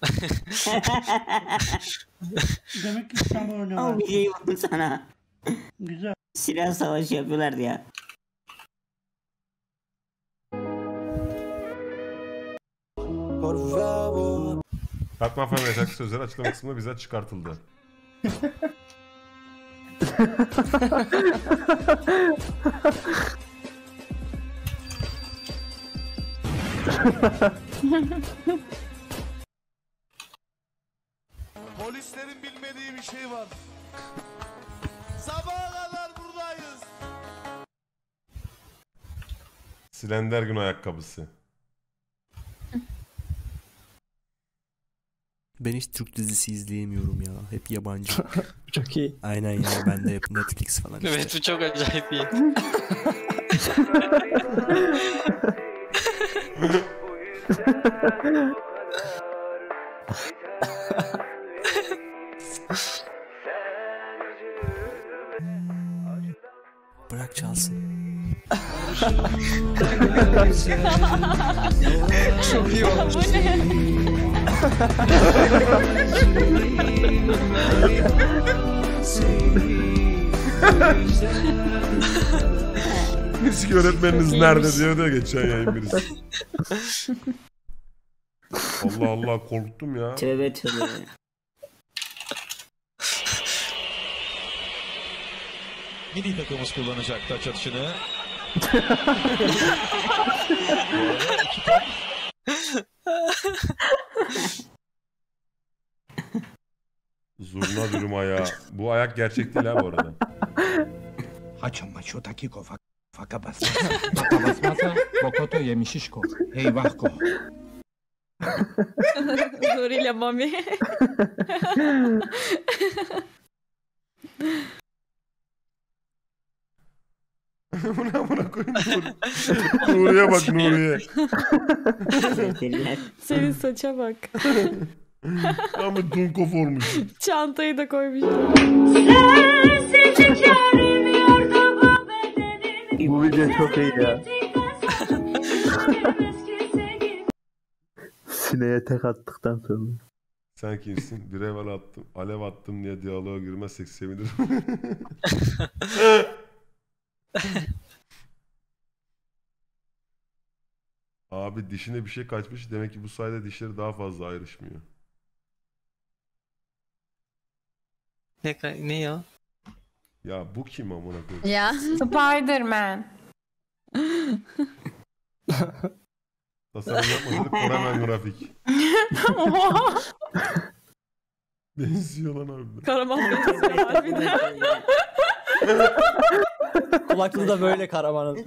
Demek ki sen oynuyorlar. Ama bir şey buldum sana. Güzel. Silah savaşı yapıyorlardı ya. Batman Fan ve şarkı sözleri açıklama kısmında bize çıkartıldı. Polislerin bilmediği bir şey var. Sabaha kadar buradayız. Slender Gün ayakkabısı. Ben hiç Türk dizisi izleyemiyorum ya. Hep yabancı. Çok iyi. Aynen ya. Ben de hep Netflix falan işte. Evet bu çok acayip iyi. Bırak çalsın. Çok iyi olmuş. Müzik öğretmeniniz nerede diyor da geçen yayın birisi. Allah Allah korktum ya. Tövbe tövbe. Milli takımımız kullanacak taç atışını. Zurna dürüm ayağı. Bu ayak gerçek değil ha bu arada. Haço maço takiko fak faka basmasa. Faka basmasa bokoto yemişişko. Eyvahko. Nuri ile Mami. Buna amına koyayım. Nuriye bak Nuriye. Senin saça bak. Ama Dunkov olmuş. Çantayı da koymuş. Bu video çok iyi ya. Sineye tek attıktan sonra. Sen kimsin? Bir evvel attım. Alev attım diye diyaloğa girmezsek sevinirim. Abi dişine bir şey kaçmış. Demek ki bu sayede dişleri daha fazla ayrışmıyor. Ne, ne ya? Ya bu kim amına koyayım? Ya. Spider-Man. Tasarım yapmadık. Karaman grafik. Benziyor lan harbiden. Karaman benziyor harbiden. Kulaklığı da böyle Karaman'ın.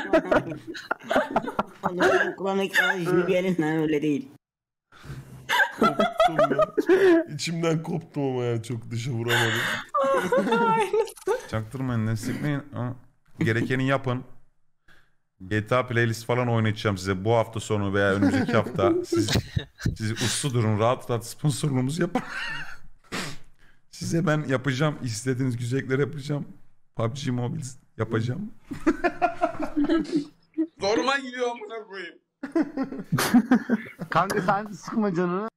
Onu kulağına şimdi bir elinden öyle değil. Koptum ya. İçimden koptum ama yani çok dışa vuramadım. Çaktırmayın, destekleyin. Ama gerekeni yapın. G T A playlist falan oynatacağım size bu hafta sonu veya önümüzdeki hafta. Siz, siz uslu durun, rahat rahat sponsorluğumuzu yapın. Size ben yapacağım, istediğiniz güzellikleri yapacağım. P U B G Mobile yapacağım. Zoruma gidiyor amına koyayım. Kanka sen sıkma canını.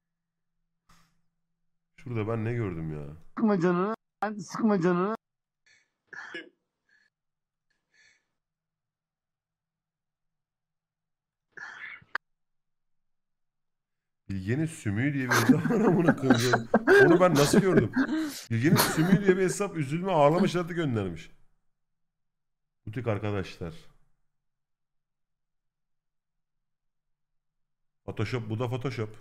Şurada ben ne gördüm ya? Sıkma canını. Sen sıkma canını. Bilge'nin Sümüğü diye bir hesap var amına koyayım. Onu ben nasıl gördüm? Bilge'nin Sümüğü diye bir hesap üzülme ağlama şartı göndermiş. Butik arkadaşlar. Photoshop, bu da Photoshop.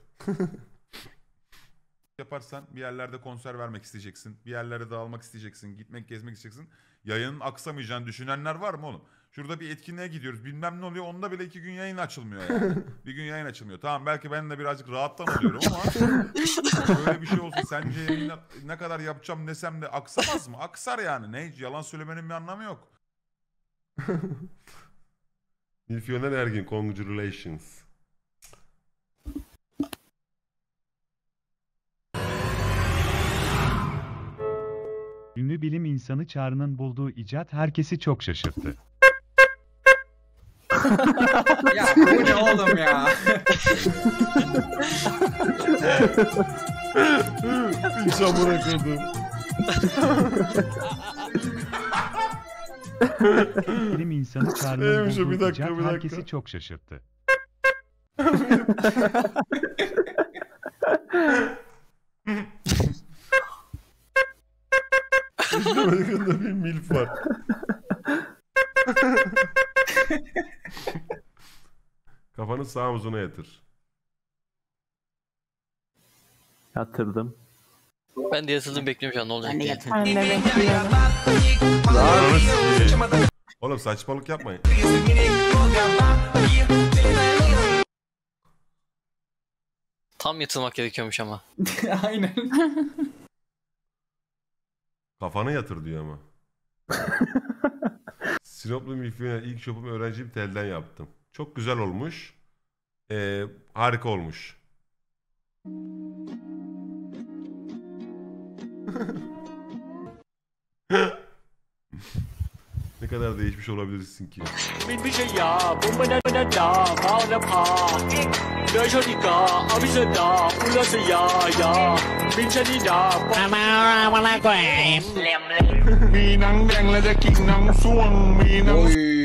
Yaparsan bir yerlerde konser vermek isteyeceksin. Bir yerlere dağılmak isteyeceksin. Gitmek, gezmek isteyeceksin. Yayının aksamayacağını düşünenler var mı oğlum? Şurada bir etkinliğe gidiyoruz. Bilmem ne oluyor. Onda bile iki gün yayın açılmıyor yani. Bir gün yayın açılmıyor. Tamam belki ben de birazcık rahattan oluyorum ama böyle bir şey olsa sence yayını ne kadar yapacağım desem de aksamaz mı? Aksar yani. Ne? Yalan söylemenin bir anlamı yok. Milfiyoner Ergin, congratulations. Ünlü bilim insanı Çağrı'nın bulduğu icat herkesi çok şaşırttı. Ya bu ne oğlum ya? Bir çamura kırdım. Bilim insanı Çağrı'nın Neymiş o? bulduğu Bir dakika, icat bir dakika. herkesi çok şaşırttı. Üstüme bir milf var. Kafanı sağ omzuna yatır. Yatırdım. Ben de yatıldım bekliyorum şu an ne olacak diye. Ben de bekliyorum. Oğlum saçmalık yapmayın. Tam yatılmak gerekiyormuş ama. Aynen. Kafanı yatır diyor ama. Sinoplu milfiyoner ilk şopumu öğrenciyim telden yaptım. Çok güzel olmuş. Ee, harika olmuş. Ne kadar değişmiş olabilirsin ki? มินพิชยาบุมบนันดาภาวนภาเดชนิกาอภิสดาอุลสยายามินชนิดามามามาละแกมเล็มเลยมีหนังแดงและจะกินหนังส่วงมีหนัง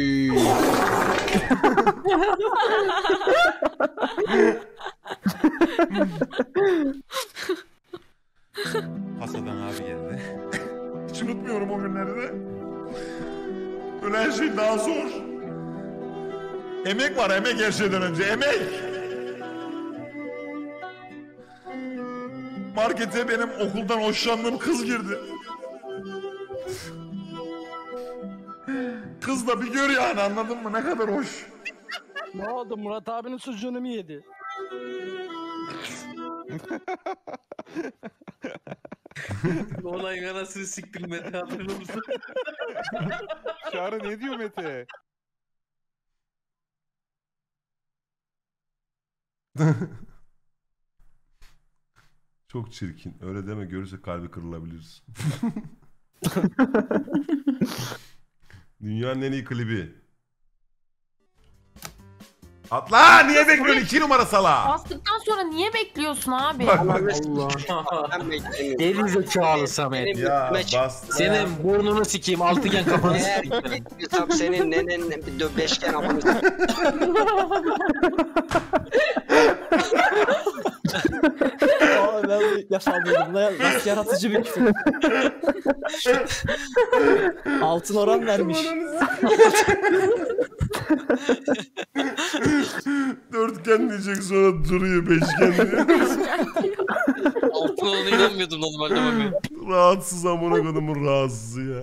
Hasadan abi geldi. Hiç unutmuyorum o günleri de. Böyle her şey daha zor. Emek var, emek her şeyden önce, emek. Markete benim okuldan hoşlandığım kız girdi. Kız da bir gör yani, anladın mı? Ne kadar hoş. Ne oldu? Murat abinin sucuğunu mu yedi? Oğlum Vay anasını siktir Mete, hatırlıyor musun? Çağrı ne diyor Mete? Çok çirkin. Öyle deme, görürse kalbi kırılabilir. Dünyanın en iyi klibi. Atla! Niye bekliyorsun? İki numara sala. Bastıktan sonra niye bekliyorsun abi? Bak, bak. Allah. Geri zekalı Samet. Ya bas. Senin burnunu sikeyim, altıgen kafanı sikeyim. Tam senin nenen bir beşgen amını. Aa, ben ilk defa duydum. Nasıl yaratıcı bir küfür. Altın oran vermiş. Dörtgen diyecek, sonra duruyor beşgen diyor. Altın oranı inanmıyordum normalde bakıyorum. Rahatsız amına kodumun rahatsızı ya.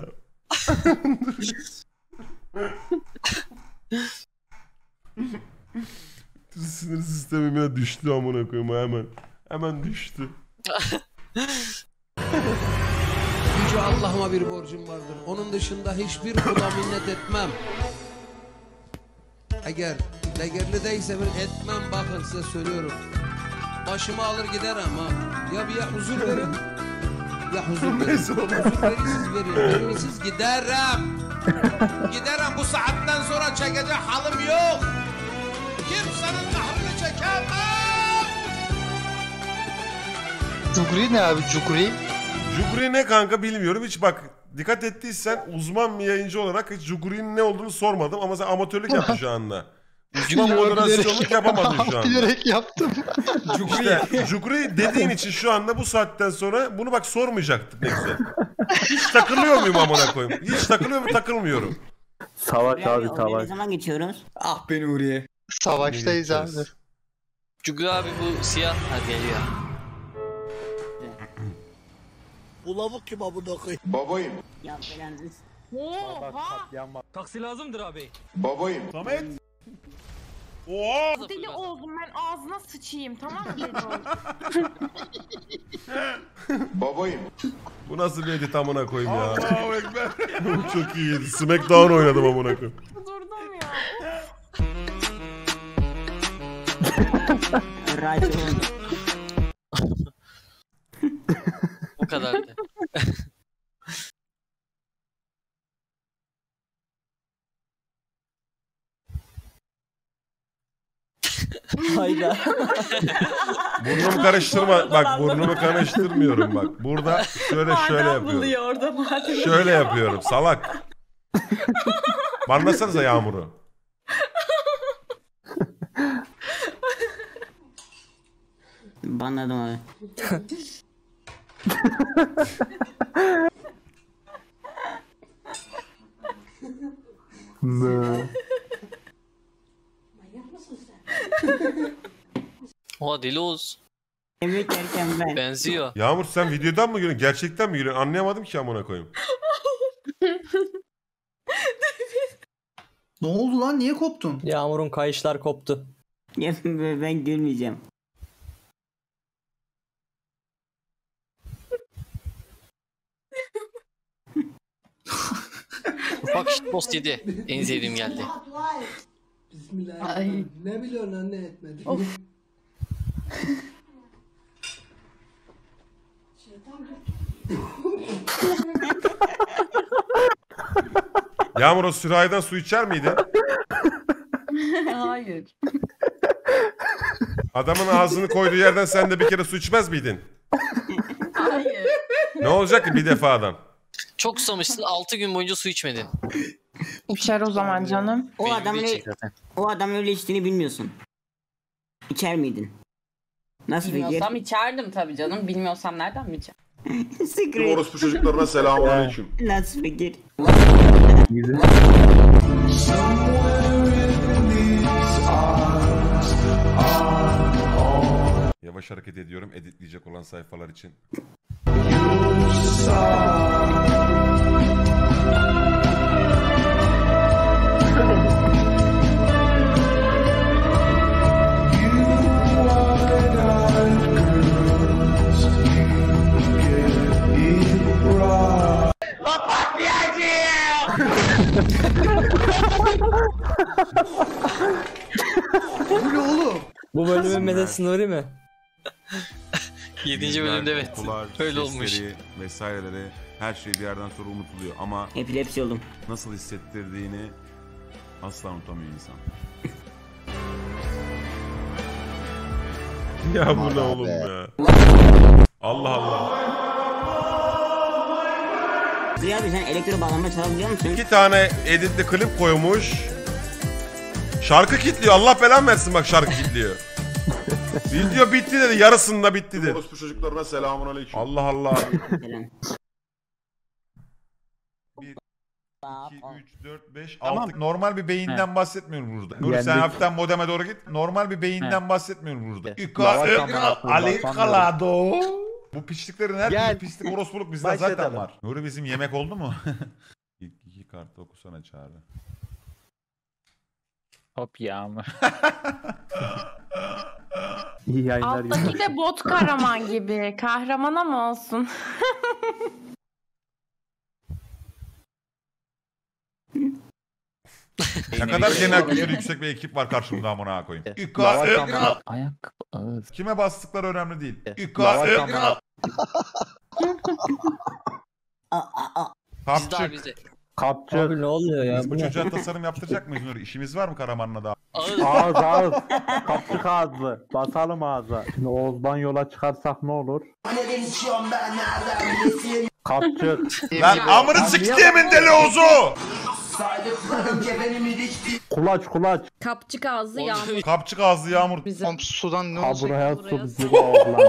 Sinir sistemime düştü amına koyayım hemen. Hemen düştü. Yüce Allah'ıma bir borcum vardır. Onun dışında hiçbir kula minnet etmem. Eğer legerli değilse ben etmem, bakın size söylüyorum. Başımı alır gider ama ya bir ya huzur verin ya huzur verin. Huzur verirsiniz verin, vermişsiniz giderim. Giderim, bu saatten sonra çekecek halim yok. Kimsenin kahrını çekemem. Cukri ne abi, Cukri? Cukri ne kanka bilmiyorum hiç, bak dikkat ettiysen uzman bir yayıncı olarak hiç Cukri'nin ne olduğunu sormadım ama sen amatörlük yaptın şu anda. Uzman moderasyonluk yapamadın şu anda. Bilerek yaptım. İşte Cukri dediğin için şu anda bu saatten sonra bunu bak sormayacaktık ne güzel. Hiç takılıyor muyum amına koyayım? Hiç takılıyor mu, takılmıyorum. Savaş abi savaş. Ne zaman geçiyoruz? Ah be Nuriye. Savaştayız abi. Cugri abi bu siyah. Ha geliyor. Bu lavuk kim amına koyayım? Babayım. Ya belanız. Oha! Taksi lazımdır abi. Babayım. Samet. Oha! Deli oldum ben, ağzına sıçayım, tamam mı deli oldum? Babayım. Bu nasıl bir edit amına koyayım ya? Allahu Ekber. Bu çok iyiydi. Smackdown oynadım amına koyayım. Durdum ya. Bu kadardı. Hayda. Burnumu karıştırma. Bak burnumu karıştırmıyorum bak. Burada şöyle şöyle yapıyorum. Orada madem. Şöyle yapıyorum salak. Banlasanıza Yağmur'u. Banladım abi. Ne? Oha deli Oğuz. Yemek yerken ben. Benziyor. Yağmur sen videodan mı gülüyorsun? Gerçekten mi gülüyorsun? Anlayamadım ki amına koyayım. Ne oldu lan? Niye koptun? Yağmur'un kayışlar koptu. Ya ben gülmeyeceğim. Ufak shitpost yedi. En sevdiğim geldi. Bismillahirrahmanirrahim. Ne biliyorsun anne etmedi. Of. Yağmur o sürahiden su içer miydin? Hayır. Adamın ağzını koyduğu yerden sen de bir kere su içmez miydin? Hayır. Ne olacak ki bir defadan? Çok susamışsın, altı gün boyunca su içmedin. İçer o zaman canım. O adamın öyle, o adamın öyle içtiğini bilmiyorsun. İçer miydin? Nasıl fikir? Bilmiyorsam içerdim tabii canım. Bilmiyorsam nereden bileceğim? Secret. Orospu çocuklarına selamünaleyküm. Nasıl fikir? Yavaş hareket ediyorum editleyecek olan sayfalar için. Right. Bu ne oğlum? Bu bölümün metası Nuri mi? Yedinci bölümde evet. Kokular, Öyle olmuş. sesleri vesaireleri her şey bir yerden sonra unutuluyor ama Epilepsi oldum. nasıl hissettirdiğini asla unutamıyor insan. Ya bu ne oğlum ya? Allah Allah. Ziya abi sen elektro bağlanma çalabiliyor musun? İki tane editli klip koymuş. Şarkı kilitliyor. Allah belanı versin bak şarkı kilitliyor. Video bitti dedi. Yarısında bitti dedi. Orospu çocuklarına selamun aleyküm. Allah Allah. iki, üç, dört, beş, Tamam. altı. Normal bir beyinden He. bahsetmiyorum burada. Nuri sen Yendik. hafiften modeme doğru git. Normal bir beyinden He. bahsetmiyorum burada. Lavaş Yuka, amına koyayım, Ali basamıyorum. Kalado. Bu piçliklerin her Gel. türlü pislik orospuluk bizde zaten Başlatalım. var. Nuri bizim yemek oldu mu? İlk iki kartı okusana Çağrı. Hop yağmur. İyi yayınlar. Alttaki de bot kahraman gibi. Kahraman ama olsun. Ne kadar genel kültürü yüksek bir ekip var karşımda amına koyayım. Yuka, Lavaş Yuka. amına. Ayak ağız. Kime bastıkları önemli değil. Yuka, Lavaş Yuka. amına. Bizde abi Kapçık. bizde. Kapçı. Abi ne oluyor ya? Biz bu Bu ne? çocuğa tasarım yaptıracak mıyız Nuri? İşimiz var mı Karaman'la daha? Ağız. Ağız ağız. Kapçık ağzı. Basalım ağza. Şimdi Oğuz'dan yola çıkarsak ne olur? Kapçık. Lan amını siktiğimin deli Oğuz'u! Kulaç kulaç. Kapçık ağzı yağmur. Kapçık ağzı yağmur. Oğlum sudan ne Ha olacak? buraya su bizi de oğlan.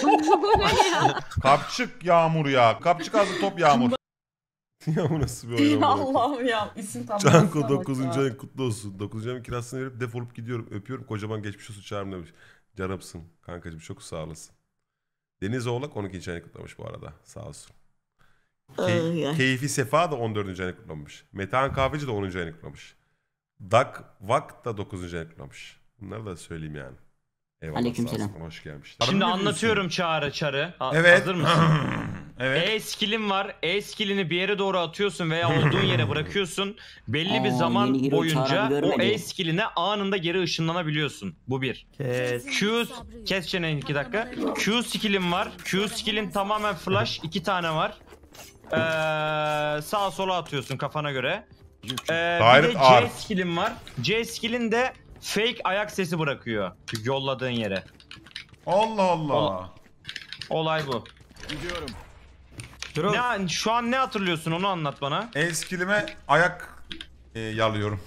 Kapçık yağmur ya. Kapçık ağzı top yağmur. Ya bu nasıl bir oyun? Ya amına koyayım? Allah'ım ya. İsim tam. Canko dokuzuncu ayın kutlu olsun. dokuzuncu ayın kirasını verip defolup gidiyorum. Öpüyorum. Kocaman geçmiş olsun çağırım demiş. Canımsın kankacığım çok sağ olasın. Deniz Oğlak on ikinci ayını kutlamış bu arada. Sağ olsun. Key- Ay, ay. Keyfi Sefa da on dördüncü ayını kutlamış. Metehan Kahveci de onuncu ayını kutlamış. Dak Vak da dokuzuncu ayını kutlamış. Bunları da söyleyeyim yani. Eyvallah Aleykümselam. sağ olsun. Hoş gelmişler. Şimdi Harbi mi anlatıyorum Çağrı Çarı. Ha- Evet. Hazır mısın? Evet. E skill'in var. E skill'ini bir yere doğru atıyorsun veya olduğun yere bırakıyorsun. Belli bir Aa, zaman yeni hero boyunca Çağrı o görmedi. E skill'ine anında geri ışınlanabiliyorsun. Bu bir. Kes. Q kes çeneni iki dakika. Q skill'in var. Q skill'in tamamen flash. iki tane var. Ee, sağa sola atıyorsun kafana göre. Ee, bir Direct de C arm. skill'in var. C skill'in de fake ayak sesi bırakıyor. Yolladığın yere. Allah Allah. Olay bu. Gidiyorum. Ne, şu an ne hatırlıyorsun onu anlat bana. Eskilime ayak e, yalıyorum.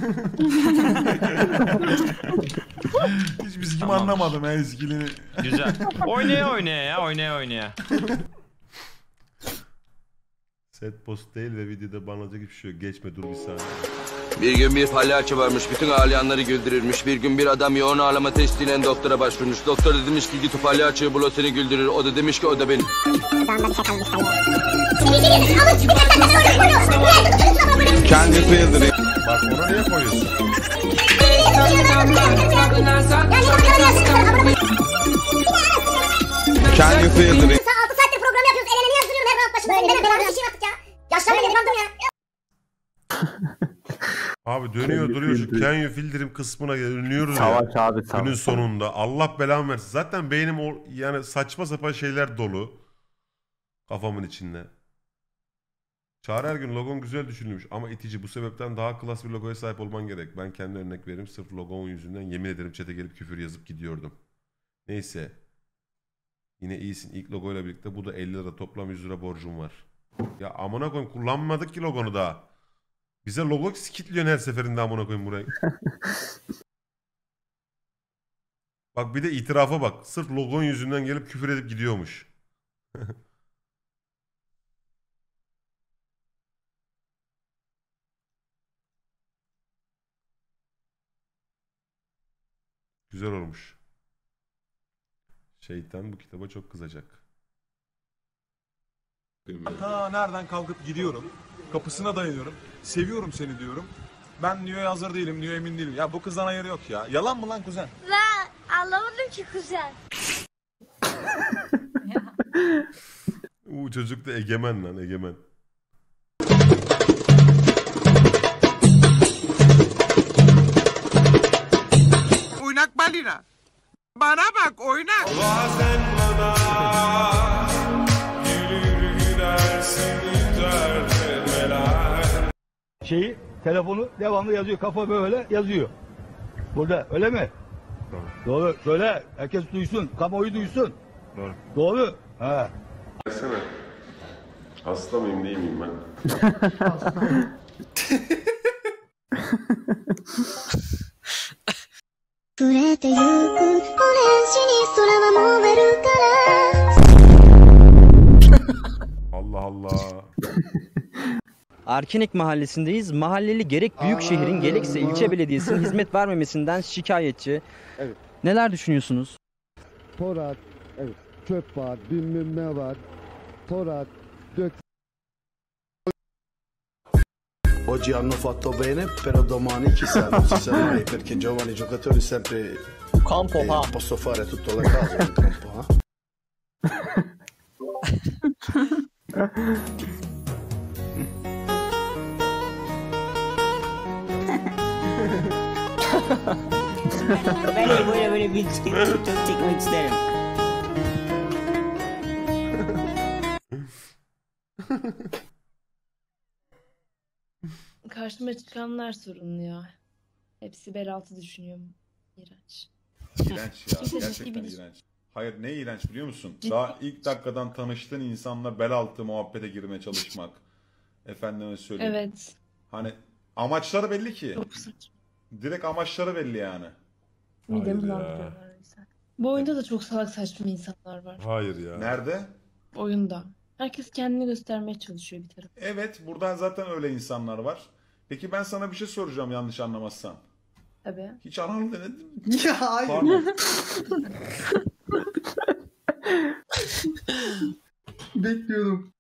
Hiçbir sikim Tamamdır. anlamadım eskilini. Güzel. Oynaya oynaya ya oynaya oynaya. Set post değil ve videoda banlanacak hiçbir şey yok. Geçme dur bir saniye. Bir gün bir palyaço varmış, bütün ağlayanları güldürürmüş. Bir gün bir adam yoğun ağlama testiyle doktora başvurmuş. Doktor da demiş ki git o palyaçoyu bul, o seni güldürür. O da demiş ki o da benim. Kendi fıyıldırı. Bak onu niye koyuyorsun? Kendi fıyıldırı. altı saattir program yapıyoruz. Eleneni yazdırıyorum her rahat başında. Senin belanı bir şey artık ya. Yaşlanma yıprandım ya. Abi dönüyor duruyor şu can you feel dream kısmına dönüyoruz ya. Savaş abi savaş. Günün sonunda. Allah belamı versin. Zaten beynim o yani saçma sapan şeyler dolu. Kafamın içinde. Çağrı Ergün logon güzel düşünülmüş ama itici. Bu sebepten daha klas bir logoya sahip olman gerek. Ben kendi örnek vereyim. Sırf logonun yüzünden yemin ederim chat'e gelip küfür yazıp gidiyordum. Neyse. Yine iyisin. İlk logoyla birlikte bu da elli lira toplam yüz lira borcum var. Ya amına koyayım kullanmadık ki logonu daha. Bize logo skitliyorsun her seferinde amına koyayım burayı. Bak bir de itirafa bak. Sırf logon yüzünden gelip küfür edip gidiyormuş. Güzel olmuş. Şeytan bu kitaba çok kızacak. Ta nereden kalkıp gidiyorum. Kapısına dayanıyorum. Seviyorum seni diyorum. Ben diyor hazır değilim diyor emin değilim. Ya bu kızdan hayır yok ya. Yalan mı lan kuzen? Ben anlamadım ki kuzen. Bu çocuk da egemen lan egemen. Bana bak oynak. Bazen bana gelir gidersin tertemeler. Şeyi, telefonu devamlı yazıyor. Kafa böyle yazıyor. Burada öyle mi? Doğru. Doğru. Söyle. Herkes duysun. Kamuoyu duysun. Doğru. Doğru. Ha. Desene. Hasta mıyım değil miyim ben? Allah Allah. Arkenik mahallesindeyiz. Mahalleli gerek büyük şehrin gerekse ilçe belediyesinin hizmet vermemesinden şikayetçi. Evet. Neler düşünüyorsunuz? Torat, evet. Çöp var, bilmem ne var. Torat, dök. Oggi hanno fatto bene, però domani chissà, non si sa mai, perché giovani giocatori sempre campo, eh, posso fare tutto la casa in campo, eh? Ben de böyle böyle bir çok çekmek isterim. Karşıma çıkanlar sorunlu ya. Hepsi bel altı düşünüyorum. İğrenç. İğrenç ya. Kimse Gerçekten ciddi bir- iğrenç. Hayır ne iğrenç biliyor musun? Ciddi- Daha ilk dakikadan tanıştığın insanla bel altı muhabbete girmeye çalışmak. Efendime söyleyeyim. Evet. Hani amaçları belli ki. Çok saçma. Direkt amaçları belli yani. Midemi bulandırıyorlar. Bu oyunda da çok salak saçma insanlar var. Hayır ya. Nerede? Oyunda. Herkes kendini göstermeye çalışıyor bir taraf. Evet, buradan zaten öyle insanlar var. Peki ben sana bir şey soracağım yanlış anlamazsan. Tabii. Hiç analı denedin mi? Ya hayır. Pardon. Bekliyordum.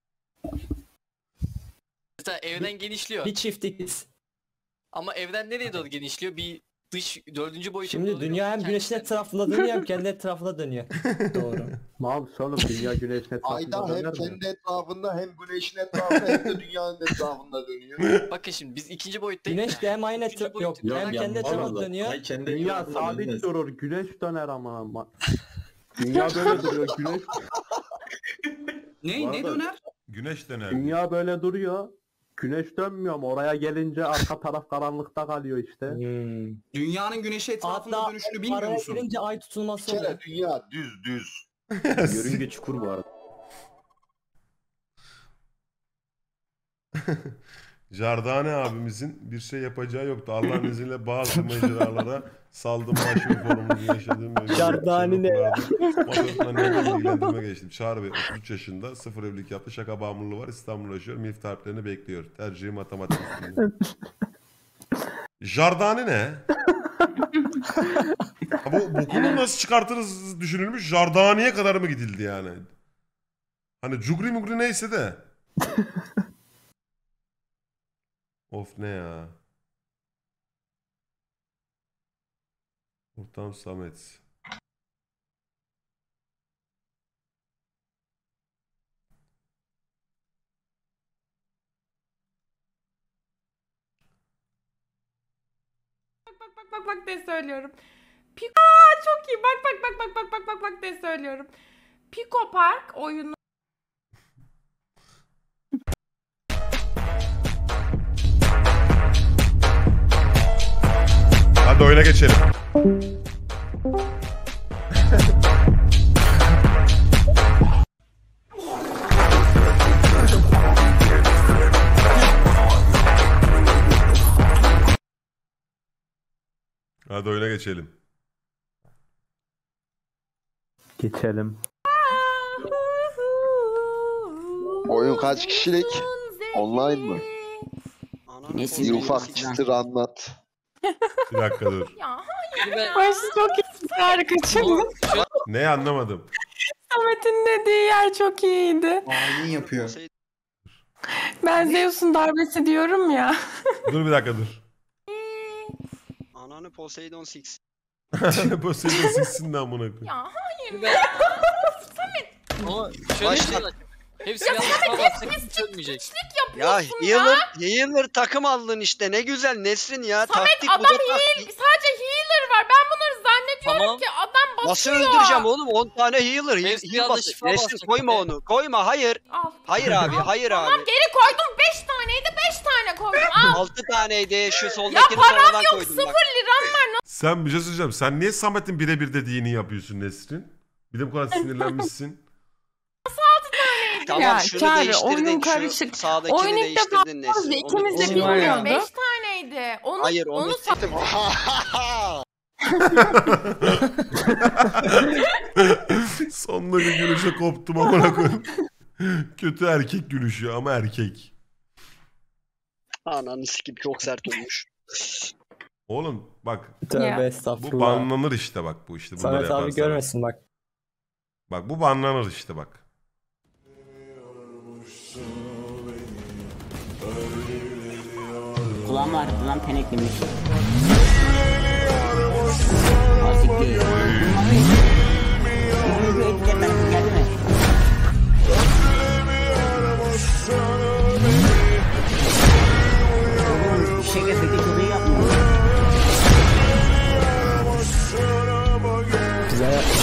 Mesela evden genişliyor. Bir çiftlik. Ama evden nereye doğru genişliyor? Bir dış dördüncü boyuta Şimdi doğru dünya hem yok. güneşin etrafında dönüyor hem kendi etrafında dönüyor. Doğru. Mal oğlum dünya güneşin Ayda etrafında hem döner mi? kendi etrafında hem güneşin etrafında hem de dünyanın etrafında dönüyor. Bakın şimdi biz ikinci boyuttayız. Güneş de hem aynı etraf yok. boyutu- Hem kendi etrafında dönüyor. Dünya sabit durur, güneş döner ama. ama. Dünya böyle duruyor, güneş. Ne? Bu Ne arada- döner? Güneş döner. Dünya böyle duruyor. Güneş dönmüyor mu? Oraya gelince arka taraf karanlıkta kalıyor işte. Dünyanın güneşe etrafında Hatta dönüşünü bilmiyor araya musun? girince ay Bir tutulması kere oluyor. dünya düz düz. Yörünge çukur bu arada. Jardane abimizin bir şey yapacağı yoktu. Allah'ın izniyle bazı mecralara saldım aşırı forumunuzu yaşadığım bölümde. Jardane ne? Matematikten neden ilgilendirme geçtim. Çağrı Bey otuz üç yaşında, sıfır evlilik yaptı. Şaka bağımlılığı var. İstanbul'da yaşıyor. Milf tariflerini bekliyor. Tercihi matematik. Jardane ne? Ha, bu bokunu nasıl çıkartırız düşünülmüş. Jardane'ye kadar mı gidildi yani? Hani cugri mugri neyse de. Of ne ya. Ortam Samet. Bak bak bak bak de söylüyorum. Pico Aa, çok iyi. Bak bak bak bak bak bak bak bak de söylüyorum. Pico Park oyunu. Hadi oyuna geçelim. Hadi oyuna geçelim. Geçelim. Oyun kaç kişilik? Online mı? Nesi? Bir ufak çıtır anlat. Bir dakika dur. Ya hayır. Başı çok iyi. Harika çıktı. Ne anlamadım. Samet'in dediği yer çok iyiydi. Hain yapıyor. Ben Zeus'un darbesi diyorum ya. Dur bir dakika dur. Ananı Poseidon Six. Bu senin siksin de amına koyayım. Ya hayır. Samet. Ama şöyle bir şey var. Hepsi yanlış bağlarsak hiç çözmeyecek. Ya healer, healer takım aldın işte ne güzel Nesrin ya. Samet taktik adam bu da heal, sadece healer var. Ben bunları zannediyorum. diyorum Tamam. ki adam Nasıl basıyor. öldüreceğim oğlum? on tane healer. Heal, Hepsi heal yanlış basıyor. şifa Nesrin basacak koyma Mete. onu. Koyma hayır. Al. Hayır abi hayır Tamam abi. geri koydum. beş taneydi beş tane koydum. Al. altı taneydi şu Ya soldakini param sonradan yok. koydum Sıfır bak. liram var. Sen bir şey söyleyeceğim. Sen niye Samet'in birebir dediğini yapıyorsun Nesrin? Bir de bu kadar sinirlenmişsin. Tamam Ya, şunu Çağrı, değiştirdin. oyunun Şu karışık. sağdakini Oyun ilk defa değiştirdin olmazdı. Nesrin. İkimiz de Onu- bilmiyorduk. onu- beş taneydi. Onu, Hayır onu onu seçtim. Sondaki gülüşe koptum amına koyayım. Kötü erkek gülüşü ama erkek. Ananı sikim çok sert olmuş. Oğlum bak. Tövbe Ya. estağfurullah. Bu banlanır işte bak bu işte. Bunları Samet abi yaparsan. görmesin bak. Bak bu banlanır işte bak. Kulağım var. Kulağım peneklemiş. Asiktir. Bu bu etkiler ben geldi mi? Oğlum şaka peki çok iyi yapmış. Güzel yapmış.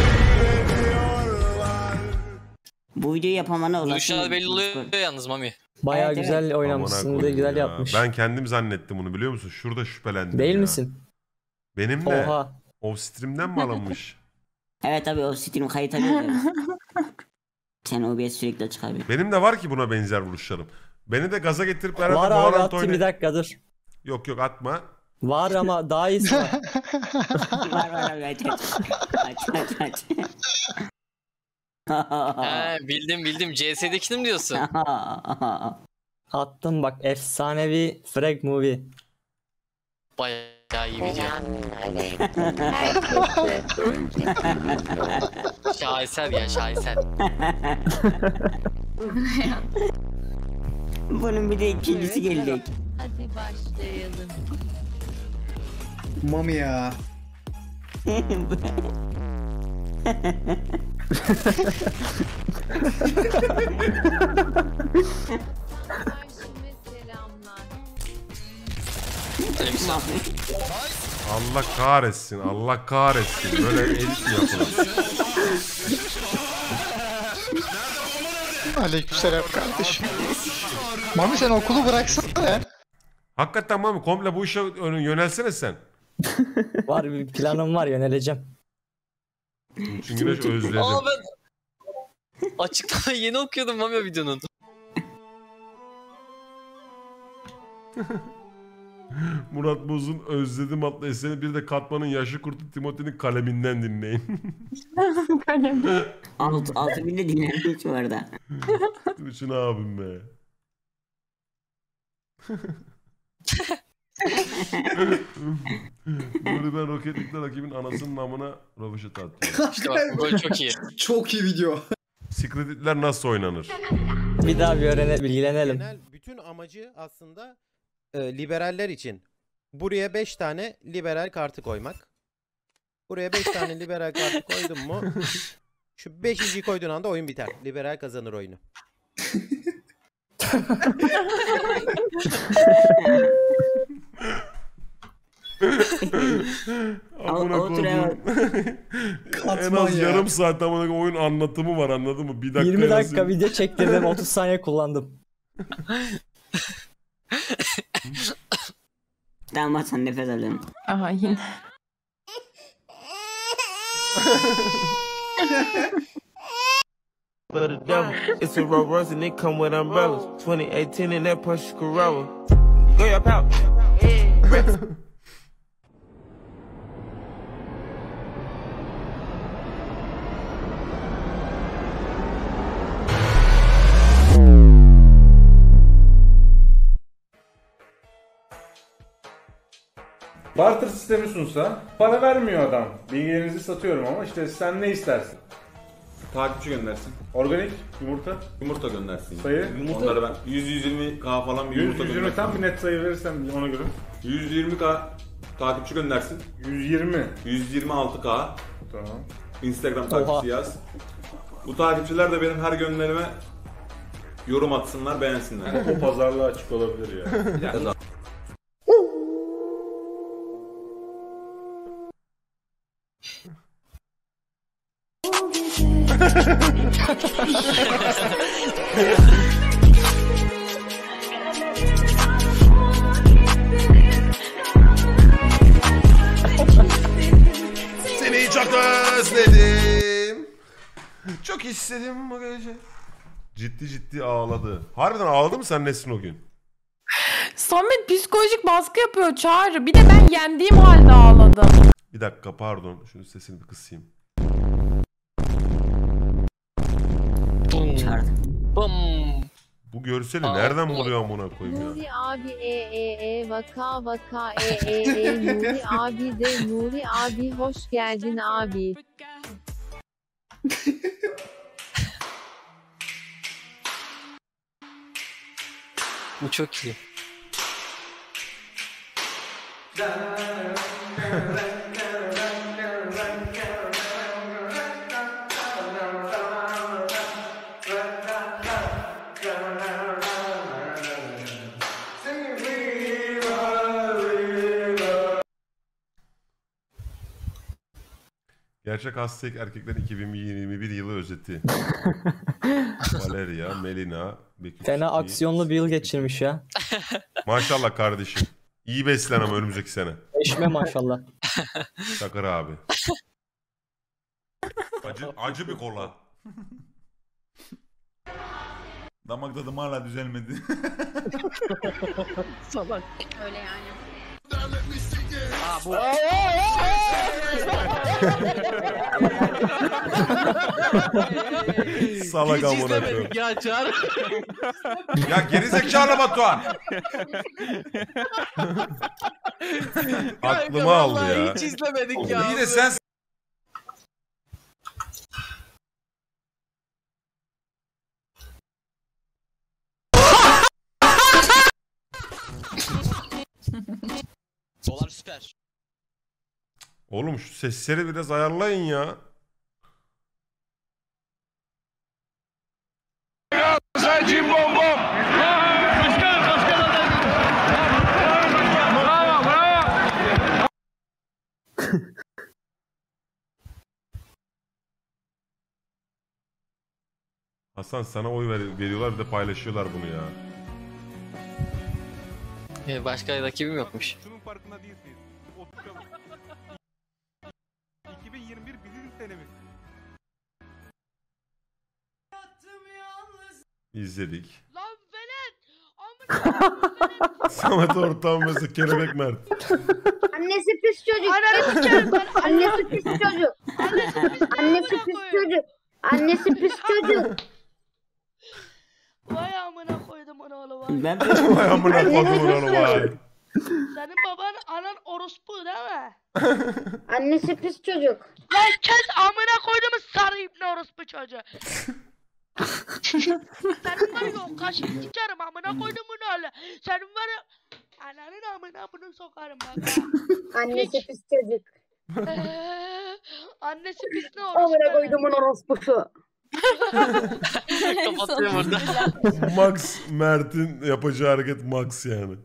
Bu videoyu yapamana ulaşın. Duşlar belli oluyor yalnız Mami. Bayağı Evet, güzel Amına oynamışsın. Bir de koyayım güzel ya. yapmış. Ben kendim zannettim bunu biliyor musun? Şurada şüphelendim Değil ya. misin? Benim de. Oha. O stream'den mi alınmış? Evet abi o stream kayıt alıyoruz. Sen O B S sürekli açık abi. Benim de var ki buna benzer vuruşlarım. Beni de gaza getirip beraber Var abi Valorant atayım bir oynay- dakika dur. Yok yok atma. Var ama daha iyisi var. Var var abi aç aç. Aç aç aç. He bildim bildim. C S'dekini mi diyorsun? Attım bak efsanevi frag movie. Bayağı iyi video. Şaheser ya şaheser. Bunun bir de ikincisi gelecek. Hadi başlayalım. Mami ya. Karşıma selamlar. Aleykümselam. Allah kahretsin. Allah kahretsin. Böyle edit mi yapılır? Aleykümselam kardeşim. Mami sen okulu bıraksana ya. Hakikaten Mami komple bu işe ön- yönelsene sen. Var bir planım var yöneleceğim. Çünkü Güneş özledi. Aa ben açıklama yeni okuyordum Mami o videonun. Murat Boz'un Özledim adlı eseri bir de Katman'ın Yaşı Kurtu Timoti'nin kaleminden dinleyin. Alt, altı binde dinlenmiş bu arada. Üçün abim be. Nuri ben Rocketlik'te rakibin anasının namına röveşat attı. İşte bak bu gol çok iyi. Çok iyi video. Secretitler nasıl oynanır? Bir daha bir öğrene bilgilenelim. Genel bütün amacı aslında e, liberaller için. Buraya beş tane liberal kartı koymak. Buraya beş tane liberal kartı koydun mu? Şu beşinciyi koyduğun anda oyun biter. Liberal kazanır oyunu. Amına Otur koyduğum. En az yarım saat amına koyayım oyun anlatımı var anladın mı? Bir dakika yirmi dakika arası- video çektirdim otuz saniye kullandım. Tamam sen nefes alın. Aha yine. For the devil, it's a Rolls Royce and it come with umbrellas. twenty eighteen in that Porsche Carrera. Go your pouch. Barter sistemi sunsa para vermiyor adam. Bilgilerinizi satıyorum ama işte sen ne istersin? Takipçi göndersin. Organik yumurta. Yumurta göndersin. Sayı. Onları ben yüz yüz yirmi K falan bir yüz yumurta yüz yirmi göndersin. tam bir net sayı verirsen ona göre. yüz yirmi K takipçi göndersin. yüz yirmi. yüz yirmi altı K. Tamam. Instagram takipçisi yaz. Bu takipçiler de benim her gönderime yorum atsınlar, beğensinler. O pazarlığa açık olabilir ya. Seni çok özledim. Çok istedim bu gece. Ciddi ciddi ağladı. Harbiden ağladı mı sen Nesrin o gün? Samet psikolojik baskı yapıyor Çağrı. Bir de ben yendiğim halde ağladım. Bir dakika pardon. Şunun sesini bir kısayım. Bum. Bu görseli nereden buluyor amına koyayım ya? Nuri abi e e e vaka vaka e e e Nuri abi de Nuri abi hoş geldin abi. Bu çok iyi. Gerçek hashtag erkeklerin iki bin yirmi bir yılı özeti. Valeria, Melina, Bekir. Fena aksiyonlu bir yıl geçirmiş ya. Maşallah kardeşim. İyi beslen ama önümüzdeki sene. Eşme maşallah. Şakır abi. Acı, acı bir kola. Damak tadım hala düzelmedi. Salak. Öyle yani. Aa bu. Salak Hiç amına izlemedik koyayım. ya Çağrı. Ya gerizekalı Batuhan. Aklıma aldı ya. Hiç izlemedik ya. İyi de sen Dolar süper. Oğlum şu sesleri biraz ayarlayın ya. Sayın bom bom. Bravo bravo. Hasan sana oy ver veriyorlar bir de paylaşıyorlar bunu ya. Ee, Başka rakibim yokmuş. Şunun farkında değilsiniz. Oturalım. iki bin yirmi bir bizim senemiz. İzledik. Lan velet! Samet Ortam mesela Kelebek Mert. Annesi pis çocuk. Annesi pis çocuk. Annesi pis çocuk. Annesi pis çocuk. Vay amına koydum onu oğlum vay. Ben Vay amına koydum onu vay. Senin baban anan orospu değil mi? Annesi pis çocuk. Lan kes amına koyduğumu sarı ipne orospu çocuğu. Senin var ya o kaşık sikerim amına koyduğumun öyle. Senin var ya ananın amına bunu sokarım bak. Annesi pis çocuk. Eee, annesi pis ne orospu? Amına koydumun orospusu. Kapatıyorum orada. Max Mert'in yapacağı hareket Max yani.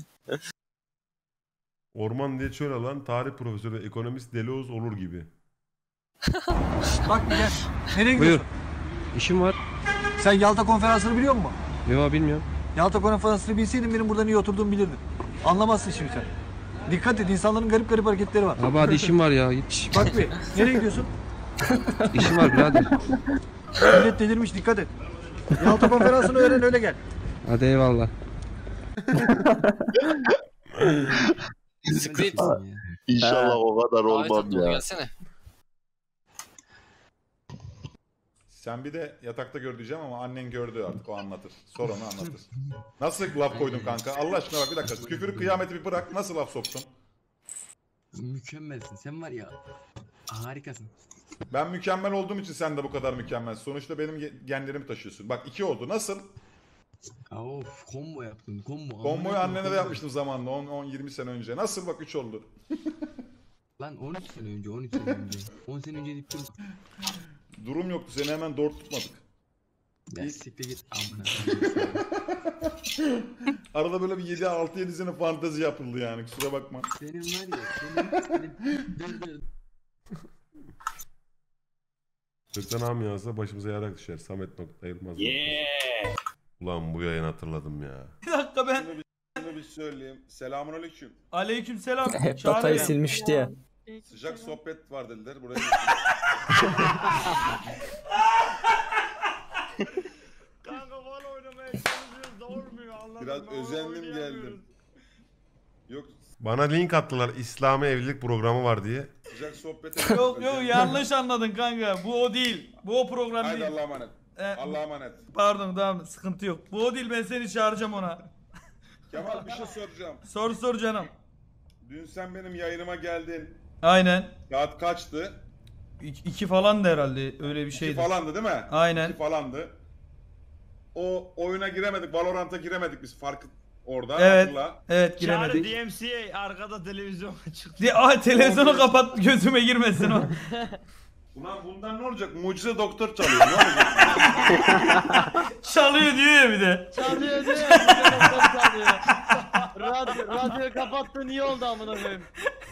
Orman diye çöl alan tarih profesörü ekonomist Deloz olur gibi. Bak gel. Nereye gidiyorsun? İşim var. Sen Yalta konferansını biliyor musun? Yo bilmiyorum. Yalta konferansını bilseydin benim burada niye oturduğumu bilirdin. Anlamazsın şimdi sen. Dikkat et, insanların garip garip hareketleri var. Abi hadi işim var ya git. Bak bir, nereye gidiyorsun? İşim var birader. Millet delirmiş, dikkat et. Yalta konferansını öğren öyle gel. Hadi eyvallah. Split. İnşallah o kadar olmam ya. Gelsene. Sen bir de yatakta gör diyeceğim ama annen gördü artık o anlatır. Sor onu anlatır. Nasıl laf koydun kanka? Allah aşkına bak bir dakika. Küfürü kıyameti bir bırak. Nasıl laf soktun? Mükemmelsin. Sen var ya harikasın. Ben mükemmel olduğum için sen de bu kadar mükemmelsin. Sonuçta benim genlerimi taşıyorsun. Bak iki oldu. Nasıl? Of combo yaptın. Combo. Komboyu annene de yapmıştım zamanında. on on yirmi sene önce. Nasıl bak üç oldu. Lan on üç sene önce. on üç sene önce. on sene önce diptim. Durum yoktu. Seni hemen doğru tutmadık. Ya siktir git. Amına. Arada böyle bir yedi altı yedi sene fantezi yapıldı yani. Kusura bakma. Senin var ya. Senin. senin dur dur. Gökten Ağam yazsa başımıza yarak düşer. Samet nokta Yılmaz. Yeah. Ulan bu yayını hatırladım ya. Bir dakika ben. Şunu bir söyleyeyim. Selamünaleyküm. Aleyküm selam. Hep datayı silmişti ya. Sıcak sohbet var dediler. Buraya Kanka bana oynamaya çalışıyoruz da olmuyor. Allah'ım. biraz özendim geldim. Yok Bana link attılar. İslami evlilik programı var diye. sıcak sohbete. Yok yok yanlış anladın kanka. Bu o değil. Bu o program Haydi değil. Allah'a emanet. Ee, Allah'a emanet. Pardon tamam sıkıntı yok. Bu o değil, ben seni çağıracağım ona. Kemal bir şey soracağım. Sor sor canım. Dün sen benim yayınıma geldin. Aynen. Saat kaçtı? İki, iki falan da herhalde öyle bir şeydi. İki falandı değil mi? Aynen. İki falandı. O oyuna giremedik. Valorant'a giremedik biz farkı orada. Evet. Hatırla. Evet giremedik. Çağrı D M C A arkada televizyon çıktı. Di Aa, televizyonu kapat gözüme girmesin o. Ulan bundan ne olacak? Mucize doktor çalıyor. Ne olacak? Çalıyor diyor ya bir de. Çalıyor diyor ya. Çalıyor. Radyo, radyoyu kapattın iyi oldu amına koyayım.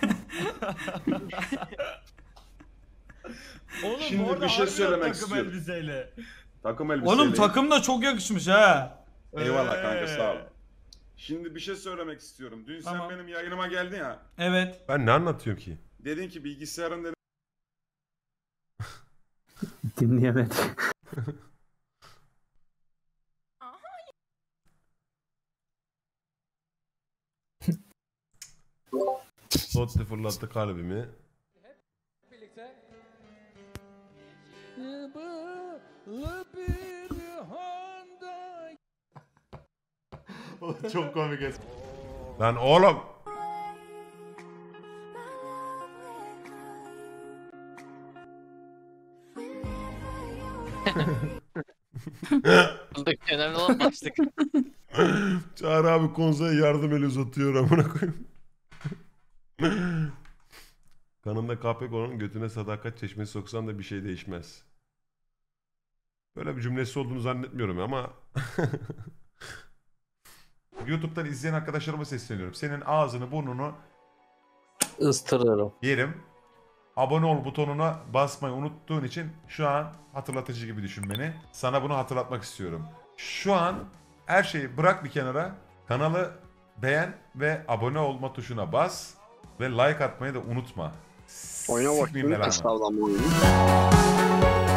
Oğlum Şimdi orada bir şey harbiden söylemek takım istiyorum. elbiseyle. Takım elbiseyle. Oğlum takım da çok yakışmış ha. Eyvallah kanka Ee. sağ ol. Şimdi bir şey söylemek istiyorum. Dün Tamam. sen benim yayınıma geldin ya. Evet. Ben ne anlatıyorum ki? Dedin ki bilgisayarın dedim. Dinleyemedim. Totti fırlattı kalbimi. Birlikte. Çok komik es. Lan oğlum. Önemli olan başlık. Çağrı abi konseye yardım eli uzatıyor amına koyayım. Kanında K P K O'nun götüne sadakat çeşmesi soksan da bir şey değişmez. Böyle bir cümlesi olduğunu zannetmiyorum ama YouTube'dan izleyen arkadaşlarıma sesleniyorum. Senin ağzını burnunu Istırırım. yerim. Abone ol butonuna basmayı unuttuğun için şu an hatırlatıcı gibi düşün beni. Sana bunu hatırlatmak istiyorum. Şu an her şeyi bırak bir kenara. Kanalı beğen ve abone olma tuşuna bas. Ve like atmayı da unutma. Oyuna Sikmeyeyim bakayım. belanı. Estağfurullah oyunu.